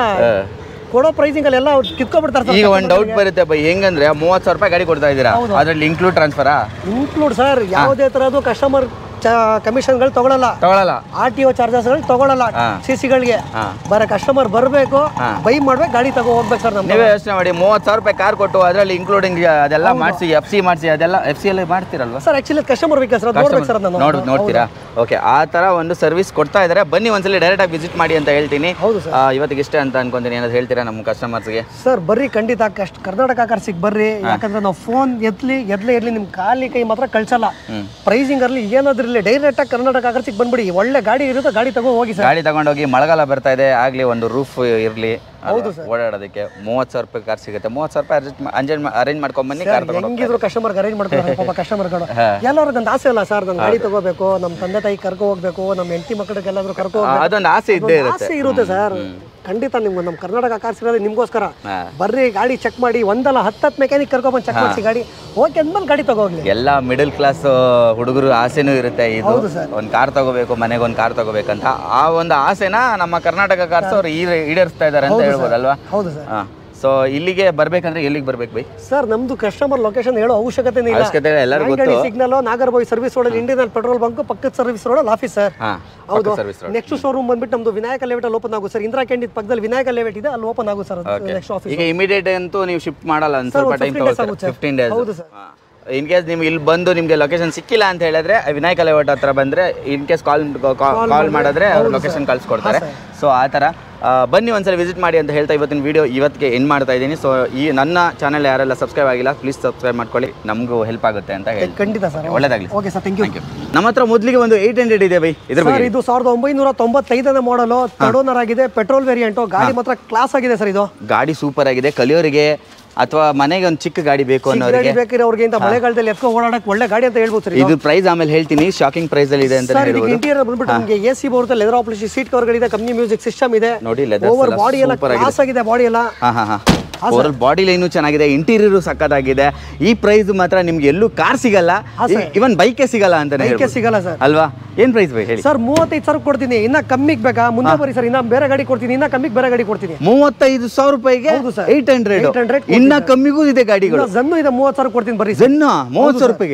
Speaker 2: ಕೊಡೋ ಪ್ರೈಸಿಂಗ್ ಅಲ್ಲಿ ಎಲ್ಲ ಕಿತ್ಕೊಬಿಡ್ತಾರೆ.
Speaker 1: ಈಗ ಒಂದ್ ಡೌಟ್ ಬರುತ್ತೆ ಬೈ, ಹೆಂಗಂದ್ರೆ ಮೂವತ್ ಸಾವಿರ ರೂಪಾಯಿ ಗಾಡಿ ಕೊಡ್ತಾ ಇದ್ದೀರಾ, ಅದ್ರಲ್ಲಿ ಇನ್ಕ್ಲೂಡ್ ಟ್ರಾನ್ಸ್ಫರ್?
Speaker 2: Include sir. ಯಾವುದೇ ತರದ್ದು ಕಸ್ಟಮರ್ ಕಮಿಷನ್ಗಳು ತಗೊಳ್ಳಲ್ಲ,
Speaker 1: ತಗೊಳ್ಳಲ್ಲ.
Speaker 2: ಆರ್ ಟಿ ಒ ಚಾರ್ಜಸ್ ತಗೊಳ್ಳಲ್ಲ. ಸಿಸಿಗಳಿಗೆ ಬರ ಕಸ್ಟಮರ್ ಬರಬೇಕು, ಬೈ ಮಾಡ್ಬೇಕು, ಗಾಡಿ ತಗೋ ಹೋಗ್ಬೇಕು ಸರ್.
Speaker 1: ನೀವೇ ಯೋಚನೆ ಮಾಡಿ, ಮೂವತ್ತು ಸಾವಿರ ರೂಪಾಯಿ ಕಾರ್ ಕೊಟ್ಟು ಅದರಲ್ಲಿ ಇನ್ಕ್ಲೂಡಿಂಗ್ ಅದೆಲ್ಲ ಮಾಡಿಸಿ, ಎಫ್ ಸಿ ಮಾಡಿಸಿ, ಅದೆಲ್ಲ ಎಫ್ ಸಿ ಎಲ್ಲ ಮಾಡ್ತೀರಲ್ವಾ
Speaker 2: ಸರ್? ಆಕ್ಚುಲಿ ಕಸ್ಟಮರ್ ಬೇಕು ಸರ್, ನೋಡ್ಬೇಕು ಸರ್.
Speaker 1: ನೋಡ್ ನೋಡ್ತೀರಾ? ಓಕೆ, ಆ ತರ ಒಂದು ಸರ್ವಿಸ್ ಕೊಡ್ತಾ ಇದ್ದಾರೆ. ಬನ್ನಿ ಒಂದ್ಸಲಿ ಡೈರೆಕ್ಟ್ ಆಗಿ ವಿಸಿಟ್ ಮಾಡಿ ಅಂತ ಹೇಳ್ತೀನಿ.
Speaker 2: ಹೌದು ಸರ್.
Speaker 1: ಇವತ್ತಿಗೆ ಇಷ್ಟೇ ಅಂತ ಅನ್ಕೊಂತೀನಿ. ಏನಾದ್ರು ಹೇಳ್ತೀರಾ ನಮ್ಮ ಕಸ್ಟಮರ್ಸ್ಗೆ?
Speaker 2: ಸರ್ ಬರ್ರಿ, ಖಂಡಿತ ಕಷ್ಟ ಕರ್ನಾಟಕ ಕಾರ್ಸಿಗೆ ಬರ್ರಿ. ಯಾಕಂದ್ರೆ ನಾವು ಫೋನ್ ಎತ್ಲಿ ಎದ್ಲೇ ಇರ್ಲಿ, ನಿಮ್ ಖಾಲಿ ಕೈ ಮಾತ್ರ ಕಳ್ಸಲ್ಲ. ಪ್ರೈಸಿಂಗ್ ಅಲ್ಲಿ ಏನಾದ್ರೂ ಇರಲಿ, ಡೈರೆಕ್ಟ್ ಆಗಿ ಕರ್ನಾಟಕ ಕಾರ್ಸಿಗೆ ಬಂದ್ಬಿಡಿ. ಒಳ್ಳೆ ಗಾಡಿ ಇರುತ್ತೆ, ಗಾಡಿ ತಗೋ ಹೋಗಿ ಸರ್.
Speaker 1: ಗಾಡಿ ತಗೊಂಡೋಗಿ, ಮಳೆಗಾಲ ಬರ್ತಾ ಇದೆ, ಆಗ್ಲಿ ಒಂದು ರೂಫ್ ಇರ್ಲಿ ಓಡಾಡೋದಕ್ಕೆ. ಮೂವತ್ತು ಸಾವಿರ ರೂಪಾಯಿ ಕಾರ್ ಸಿಗುತ್ತೆ. ಮೂವತ್ತು ಸಾವಿರ ರೂಪಾಯಿ ಅರೇಂಜ್ ಮಾಡ್ಕೊಂಡ್ ಬನ್ನಿ.
Speaker 2: ಹೆಂಗಿದ್ರು ಕಸ್ಟಮರ್ ಅರೇಂಜ್ ಮಾಡ್ತಾರೆ ಪಾಪ ಕಸ್ಟಮರ್ಗಳು. ಎಲ್ಲರಿಗೂ ಒಂದು ಆಸೆ ಅಲ್ಲ ಸರ್, ನಮ್ ಗಾಡಿ ತಗೋಬೇಕು, ನಮ್ಮ ತಂದೆ ತಾಯಿ ಕರ್ಕೊ ಹೋಗ್ಬೇಕು, ನಮ್ಮ ಹೆಂಡತಿ ಮಕ್ಕಳಿಗೆ ಎಲ್ಲಾದ್ರೂ ಕರ್ಕೊ ಹೋಗ್ಬೇಕು,
Speaker 1: ಅದೊಂದು ಆಸೆ ಇದ್ದೇ
Speaker 2: ಆಸೆ ಇರುತ್ತೆ ಸರ್. ಖಂಡಿತ ನಿಮ್ಗೆ ನಮ್ಮ ಕರ್ನಾಟಕ ಕಾರ್ಸ್ ಇರೋದು ನಿಮ್ಗೋಸ್ಕರ. ಬರ್ರಿ, ಗಾಡಿ ಚೆಕ್ ಮಾಡಿ. ಒಂದಲ್ಲ ಹತ್ತತ್ತು ಮೆಕ್ಯಾನಿಕ್ ಕರ್ಕೊಂಡ್ಬಂದು ಚೆಕ್ ಮಾಡಿಸಿ ಗಾಡಿ ಓಕೆ ಅಂದ್ಮೇಲೆ ಗಾಡಿ ತಗೋಗ್ಲಿ.
Speaker 1: ಎಲ್ಲ ಮಿಡಲ್ ಕ್ಲಾಸ್ ಹುಡುಗರು ಆಸೆನೂ ಇರುತ್ತೆ. ಇದು ಒಂದು ಕಾರ್ ತಗೋಬೇಕು, ಮನೆಗೆ ಒಂದು ಕಾರ್ ತಗೋಬೇಕಂತ ಆ ಒಂದು ಆಸೆನ ನಮ್ಮ ಕರ್ನಾಟಕ ಕಾರ್ಸ್ ಅವ್ರು ಈಡೇರಿಸ್ತಾ ಇದಾರೆ ಅಂತ ಹೇಳ್ಬೋದಲ್ವಾ?
Speaker 2: ಹೌದು ಸರ್.
Speaker 1: ಸೊ ಇಲ್ಲಿಗೆ ಬರ್ಬೇಕಂದ್ರೆ ಎಲ್ಲಿಗೆ ಬರ್ಬೇಕು ಬೈ?
Speaker 2: ಸರ್ ನಮ್ದು ಕಸ್ಟಮರ್ ಲೊಕೇಶನ್ ಹೇಳೋ ಅವಶ್ಯಕತೆ
Speaker 1: ಇಲ್ಲ.
Speaker 2: Signal Nagarabhavi service road, Indian petrol bunk ಪಕ್ಕದ ಸರ್ವಿಸ್ ರೋಡ್ ಆಫೀಸ್ ಸರ್. ಹೌದು. ನೆಕ್ಸ್ಟ್ ಶೋರೂಮ್ ಬಂದ್ಬಿಟ್ಟು ನಮ್ದು ವಿನಾಯಕ ಲೇಔಟ್ ಅಲ್ಲಿ ಓಪನ್ ಆಗುತ್ತೆ ಸರ್. ಇಂದಿರಾ ಕ್ಯಾಂಟೀನ್ ಪಕ್ಕದಲ್ಲಿ ವಿನಾಯಕ ಲೇಔಟ್ ಇದೆ, ಅಲ್ಲಿ ಓಪನ್ ಆಗುತ್ತೆ ಸರ್ ನೆಕ್ಸ್ಟ್ ಆಫೀಸ್.
Speaker 1: ಈಗ ಇಮಿಡಿಯೇಟ್ ಅಂತೂ ನೀವು ಶಿಫ್ಟ್ ಮಾಡಲ್ಲ, ಸ್ವಲ್ಪ ಟೈಮ್ ತಗೊಳ್ಳುತ್ತೆ, ಫಿಫ್ಟೀನ್ ಡೇಸ್.
Speaker 2: ಹೌದು ಸರ್.
Speaker 1: ಇನ್ ಕೇಸ್ ನಿಮ್ಗೆ ಇಲ್ಲಿ ಬಂದು ನಿಮ್ಗೆ ಲೊಕೇಶನ್ ಸಿಕ್ಕಿಲ್ಲ ಅಂತ ಹೇಳಿದ್ರೆ ವಿನಾಯಕ ಲೇಔಟ್ ಹತ್ರ ಬಂದ್ರೆ ಇನ್ ಕೇಸ್ ಕಾಲ್ ಕಾಲ್ ಮಾಡಿದ್ರೆ ಅವ್ರು ಲೊಕೇಶನ್ ಕಳ್ಸಿಕೊಡ್ತಾರೆ. ಸೊ ಆ ಥರ ಬನ್ನಿ ಒಂದ್ಸಲ ವಿಸಿಟ್ ಮಾಡಿ ಅಂತ ಹೇಳ್ತಾ ಇವತ್ತಿನ ವಿಡಿಯೋ ಇವತ್ತಿಗೆ ಎಂಡ್ ಮಾಡ್ತಾ ಇದ್ದೀನಿ. ಸೊ ಈ ನನ್ನ ಚಾನಲ್ ಯಾರೆಲ್ಲ ಸಬ್ಸ್ಕ್ರೈಬ್ ಆಗಿಲ್ಲ ಪ್ಲೀಸ್ ಸಬ್ಸ್ಕ್ರೈಬ್ ಮಾಡ್ಕೊಳ್ಳಿ, ನಮಗೂ ಹೆಲ್ಪ್ ಆಗುತ್ತೆ ಅಂತ ಹೇಳಿ.
Speaker 2: ಖಂಡಿತ ಸರ್,
Speaker 1: ಒಳ್ಳೆದಾಗಲಿ.
Speaker 2: Okay sir, thank you.
Speaker 1: ನಮ್ಮ ಹತ್ರ ಮೊದಲಿಗೆ ಒಂದು ಏಟ್ ಹಂಡ್ರೆಡ್ ಇದೆ ಬೈ. ಇದ್ರ ಬಗ್ಗೆ
Speaker 2: ಇದು ಸಾವಿರದ ಒಂಬೈನೂರ ತೊಂಬತ್ತೈದನೇ ಮಾಡಲು ತಡೋನರ್ ಆಗಿದೆ, ಪೆಟ್ರೋಲ್ ವೇರಿಯಂಟ್. ಗಾಡಿ ಮಾತ್ರ ಕ್ಲಾಸ್ ಆಗಿದೆ ಸರ್. ಇದು ಗಾಡಿ
Speaker 1: ಸೂಪರ್ ಆಗಿದೆ. ಕಲಿಯೋರಿಗೆ ಅಥವಾ ಮನೆಗೆ ಒಂದು ಚಿಕ್ಕ ಗಾಡಿ ಬೇಕು ಅನ್ನೋರಿಗೆ
Speaker 2: ಬೇಕಿರೋರಿಗೆ ಇಂತ ಮಳೆಗಾಲದಲ್ಲಿ ಎತ್ಕೊ ಓಡಾಡಕ್ಕೆ ಒಳ್ಳೆ ಗಾಡಿ ಅಂತ ಹೇಳ್ಬೋದು ಸರ್.
Speaker 1: ಇದು ಪ್ರೈಸ್ ಆಮೇಲೆ ಹೇಳ್ತೀನಿ, ಶಾಕಿಂಗ್ ಪ್ರೈಸ್ ಅಲ್ಲಿ ಇದೆ ಅಂತ ಹೇಳ್ಬೋದು.
Speaker 2: ಇಂಟೀರಿಯರ್ ಬಂದ್ಬಿಟ್ಟು ನಿಮಗೆ ಎಸಿ ಬರುತ್ತೆ, ಲೆದರ್ ಆಪ್ಲಿಷನ್ ಸೀಟ್ ಕವರ್ಗಳಿದೆ, ಕಂಪ್ನಿ ಮ್ಯೂಸಿಕ್ ಸಿಸ್ಟಮ್ ಇದೆ
Speaker 1: ನೋಡಿ.
Speaker 2: ಓವರ್ ಬಾಡಿ ಎಲ್ಲ ಕ್ಲಾಸ್ ಆಗಿದೆ, ಬಾಡಿ ಎಲ್ಲ.
Speaker 1: ಹಾ ಹಾ ಹಾ ಓವರ್ ಬಾಡಿ ಲೈನು ಚೆನ್ನಾಗಿದೆ, ಇಂಟೀರಿಯರ್ ಸಕ್ಕತ್ತಾಗಿದೆ. ಈ ಪ್ರೈಸ್ ಮಾತ್ರ ನಿಮ್ಗೆ ಎಲ್ಲೂ ಕಾರ್ ಸಿಗಲ್ಲ, ಇವನ್ ಬೈಕೆ ಸಿಗಲ್ಲ ಅಂತಾನೆ
Speaker 2: ಸಿಗಲ್ಲ ಸರ್
Speaker 1: ಅಲ್ವಾ? ಏನ್ ಪ್ರೈಸ್ ಬೈ ಹೇಳಿ
Speaker 2: ಸರ್? ಮೂವತ್ತೈದು ಸಾವಿರ ಕೊಡ್ತೀನಿ, ಇನ್ನ ಕಮ್ಮಿಗೆ ಬೇಕಾ? ಮುಂದೆ ಬರಿ ಸರ್, ಇನ್ನ ಬೇರೆ ಗಾಡಿ ಕೊಡ್ತೀನಿ, ಇನ್ನ ಕಮ್ಮಿಗೆ ಬೇರೆ ಗಾಡಿ ಕೊಡ್ತೀನಿ.
Speaker 1: ಮೂವತ್ತೈದು ಸಾವಿರ ರೂಪಾಯಿಗೆ ಏಟ್ ಹಂಡ್ರೆಡ್ ಇನ್ನ ಕಮ್ಮಿಗೂ ಇದೆ ಗಾಡಿಗಳು.
Speaker 2: ಜನ್ನು ಇದೆ ಮೂವತ್ತು ಸಾವಿರ ಕೊಡ್ತೀನಿ ಬರ್ರಿ.
Speaker 1: ಜನ್ನ ಮೂವತ್ತು ಸಾವಿರ ರೂಪಾಯಿಗೆ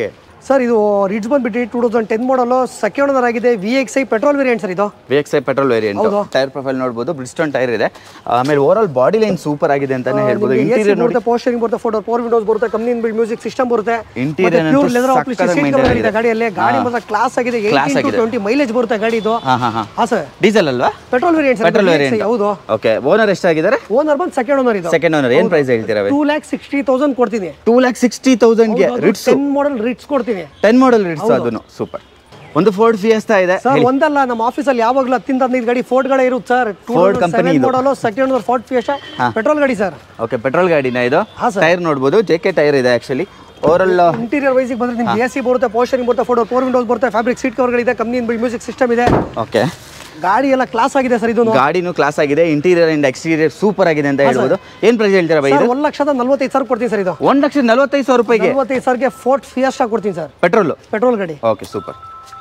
Speaker 2: ಸರ್ ಇದು ರಿಡ್ಜ್ ಬಂದ್ಬಿಟ್ಟು two thousand ten model second owner ಆಗಿದೆ V X I petrol variant sir ಇದು
Speaker 1: V X I petrol variant tyre profile ನೋಡಬಹುದು ಬ್ರಿಸ್ಟೋನ್ ಟೈರ್ ಇದೆ ಆಮೇಲೆ over all body line super ಆಗಿದೆ ಅಂತಾನೆ ಹೇಳ್ಬೋದು ಇಂಟೀರಿಯರ್ ನೋಡಿ
Speaker 2: ಪೋಸ್ಟರಿಂಗ್ ಬರುತ್ತೆ ಫೋಟೋ ಫೋರ್ ವಿಂಡೋಸ್ ಬರುತ್ತೆ ಕಂಪನಿ ಬಿಲ್ಡ್ ಮ್ಯೂಸಿಕ್ ಸಿಸ್ಟಮ್ ಬರುತ್ತೆ
Speaker 1: interior
Speaker 2: pure leather application seat cover ಇದೆ ಗಾಡಿಯಲ್ಲಿ ಗಾಡಿ ಮಾತ್ರ ಕ್ಲಾಸ್ ಆಗಿದೆ ಏಯ್ಟೀನ್ ಟು ಟ್ವೆಂಟಿ ಮೈಲೇಜ್ ಬರುತ್ತೆ ಗಾಡಿ ಇದು
Speaker 1: ಹಾ ಹಾ ಹಾ
Speaker 2: ಹಾ ಸರ್
Speaker 1: ಡೀಸೆಲ್ ಅಲ್ವಾ
Speaker 2: petrol variant sir
Speaker 1: petrol variant
Speaker 2: ಹೌದು
Speaker 1: ಓಕೆ ಓನರ್ ಎಷ್ಟಾಗಿದ್ದಾರೆ
Speaker 2: ಓನರ್ ಬಂದು ಸೆಕೆಂಡ್ ಓನರ್ ಇದು
Speaker 1: ಸೆಕೆಂಡ್ ಓನರ್ ಏನ್ ಪ್ರೈಸ್ ಹೇಳ್ತೀರಾ
Speaker 2: ಟೂ ಲ್ಯಾಕ್ ಸಿಕ್ಸ್ಟಿ ತೌಸಂಡ್ ಕೊಡ್ತೀನಿ
Speaker 1: ಟೂ ಲ್ಯಾಕ್ ಸಿಕ್ಸ್ಟಿ ತೌಸಂಡ್ ಗೆ ರಿಟ್ಸ್
Speaker 2: ಟೆನ್ ಮಾಡಲ್ ರಿಟ್ಸ್ ಕೊಡ್ತೀನಿ
Speaker 1: ಟೆನ್ ಮಾಡಲ್ ರಿಟ್ಸ್ ಅದನ್ನು ಸೂಪರ್ ಒಂದು ಫೋರ್ಡ್ ಫಿಯೆಸ್ಟಾ ಇದೆ
Speaker 2: ಸರ್ ಒಂದಲ್ಲ ನಮ್ಮ ಆಫೀಸಲ್ಲಿ ಯಾವಾಗಲೂ ಹತ್ತಿಂದ ಹದಿನೈದು ಗಾಡಿ ಫೋರ್ಡ್ ಗಾಡಿ ಇರುತ್ತೆ sir
Speaker 1: Ford company
Speaker 2: model second owner Ford Fiesta petrol ಗಾಡಿ ಸರ್
Speaker 1: ಓಕೆ ಪೆಟ್ರೋಲ್ ಗಾಡಿನ ಇದು ಟೈರ್ ನೋಡಬಹುದು ಜೆಕೆ ಟೈರ್ ಇದೆ ಆಕ್ಚುಲಿ ಓವರಾಲ್
Speaker 2: ಇಂಟೀರಿಯರ್ ವೈಸಿಗೆ ಬಂದ್ರೆ ನಿಮ್ಗೆ ಎಸಿ ಬರುತ್ತೆ ಪೋಸ್ಟರಿಂಗ್ ಬರುತ್ತೆ ಫೋಟೋ ಫೋರ್ ವಿಂಡೋಸ್ ಬರುತ್ತೆ ಫ್ಯಾಬ್ರಿಕ್ ಸೀಟ್ ಕವರ್ಗಳಿದೆ ಕಂಪನಿ ಮ್ಯೂಸಿಕ್ ಸಿಸ್ಟಮ್ ಇದೆ
Speaker 1: ಓಕೆ
Speaker 2: ಗಾಡಿ ಎಲ್ಲ ಕ್ಲಾಸ್ ಆಗಿದೆ ಸರ್ ಇದು
Speaker 1: ಗಾಡಿನೂ ಕ್ಲಾಸ್ ಆಗಿದೆ ಇಂಟೀರಿಯರ್ ಅಂಡ್ ಎಕ್ಸ್ಟೀರಿಯರ್ ಸೂಪರ್ ಆಗಿದೆ ಅಂತ ಹೇಳ್ಬೋದು ಏನ್ ಪ್ರೈಸ್ ಹೇಳ್ತೀರಾ ಬೈ ಇದು
Speaker 2: ಒಂದು ಲಕ್ಷದ ನಲವತ್ತೈದು ಸಾವಿರ ಕೊಡ್ತೀನಿ ಸರ್ ಇದು
Speaker 1: ಒಂದ್ ಲಕ್ಷದ ನಲವತ್ತೈದು ಸಾವಿರ ರೂಪಾಯಿಗೆ
Speaker 2: ನಲವತ್ತೈದು ಸಾವಿರಗೆ ಫೋರ್ಟ್ ಫಿಯೆಸ್ಟಾ ಕೊಡ್ತೀನಿ ಸರ್
Speaker 1: ಪೆಟ್ರೋಲ್
Speaker 2: ಪೆಟ್ರೋಲ್ ಗಾಡಿ
Speaker 1: ಓಕೆ ಸೂಪರ್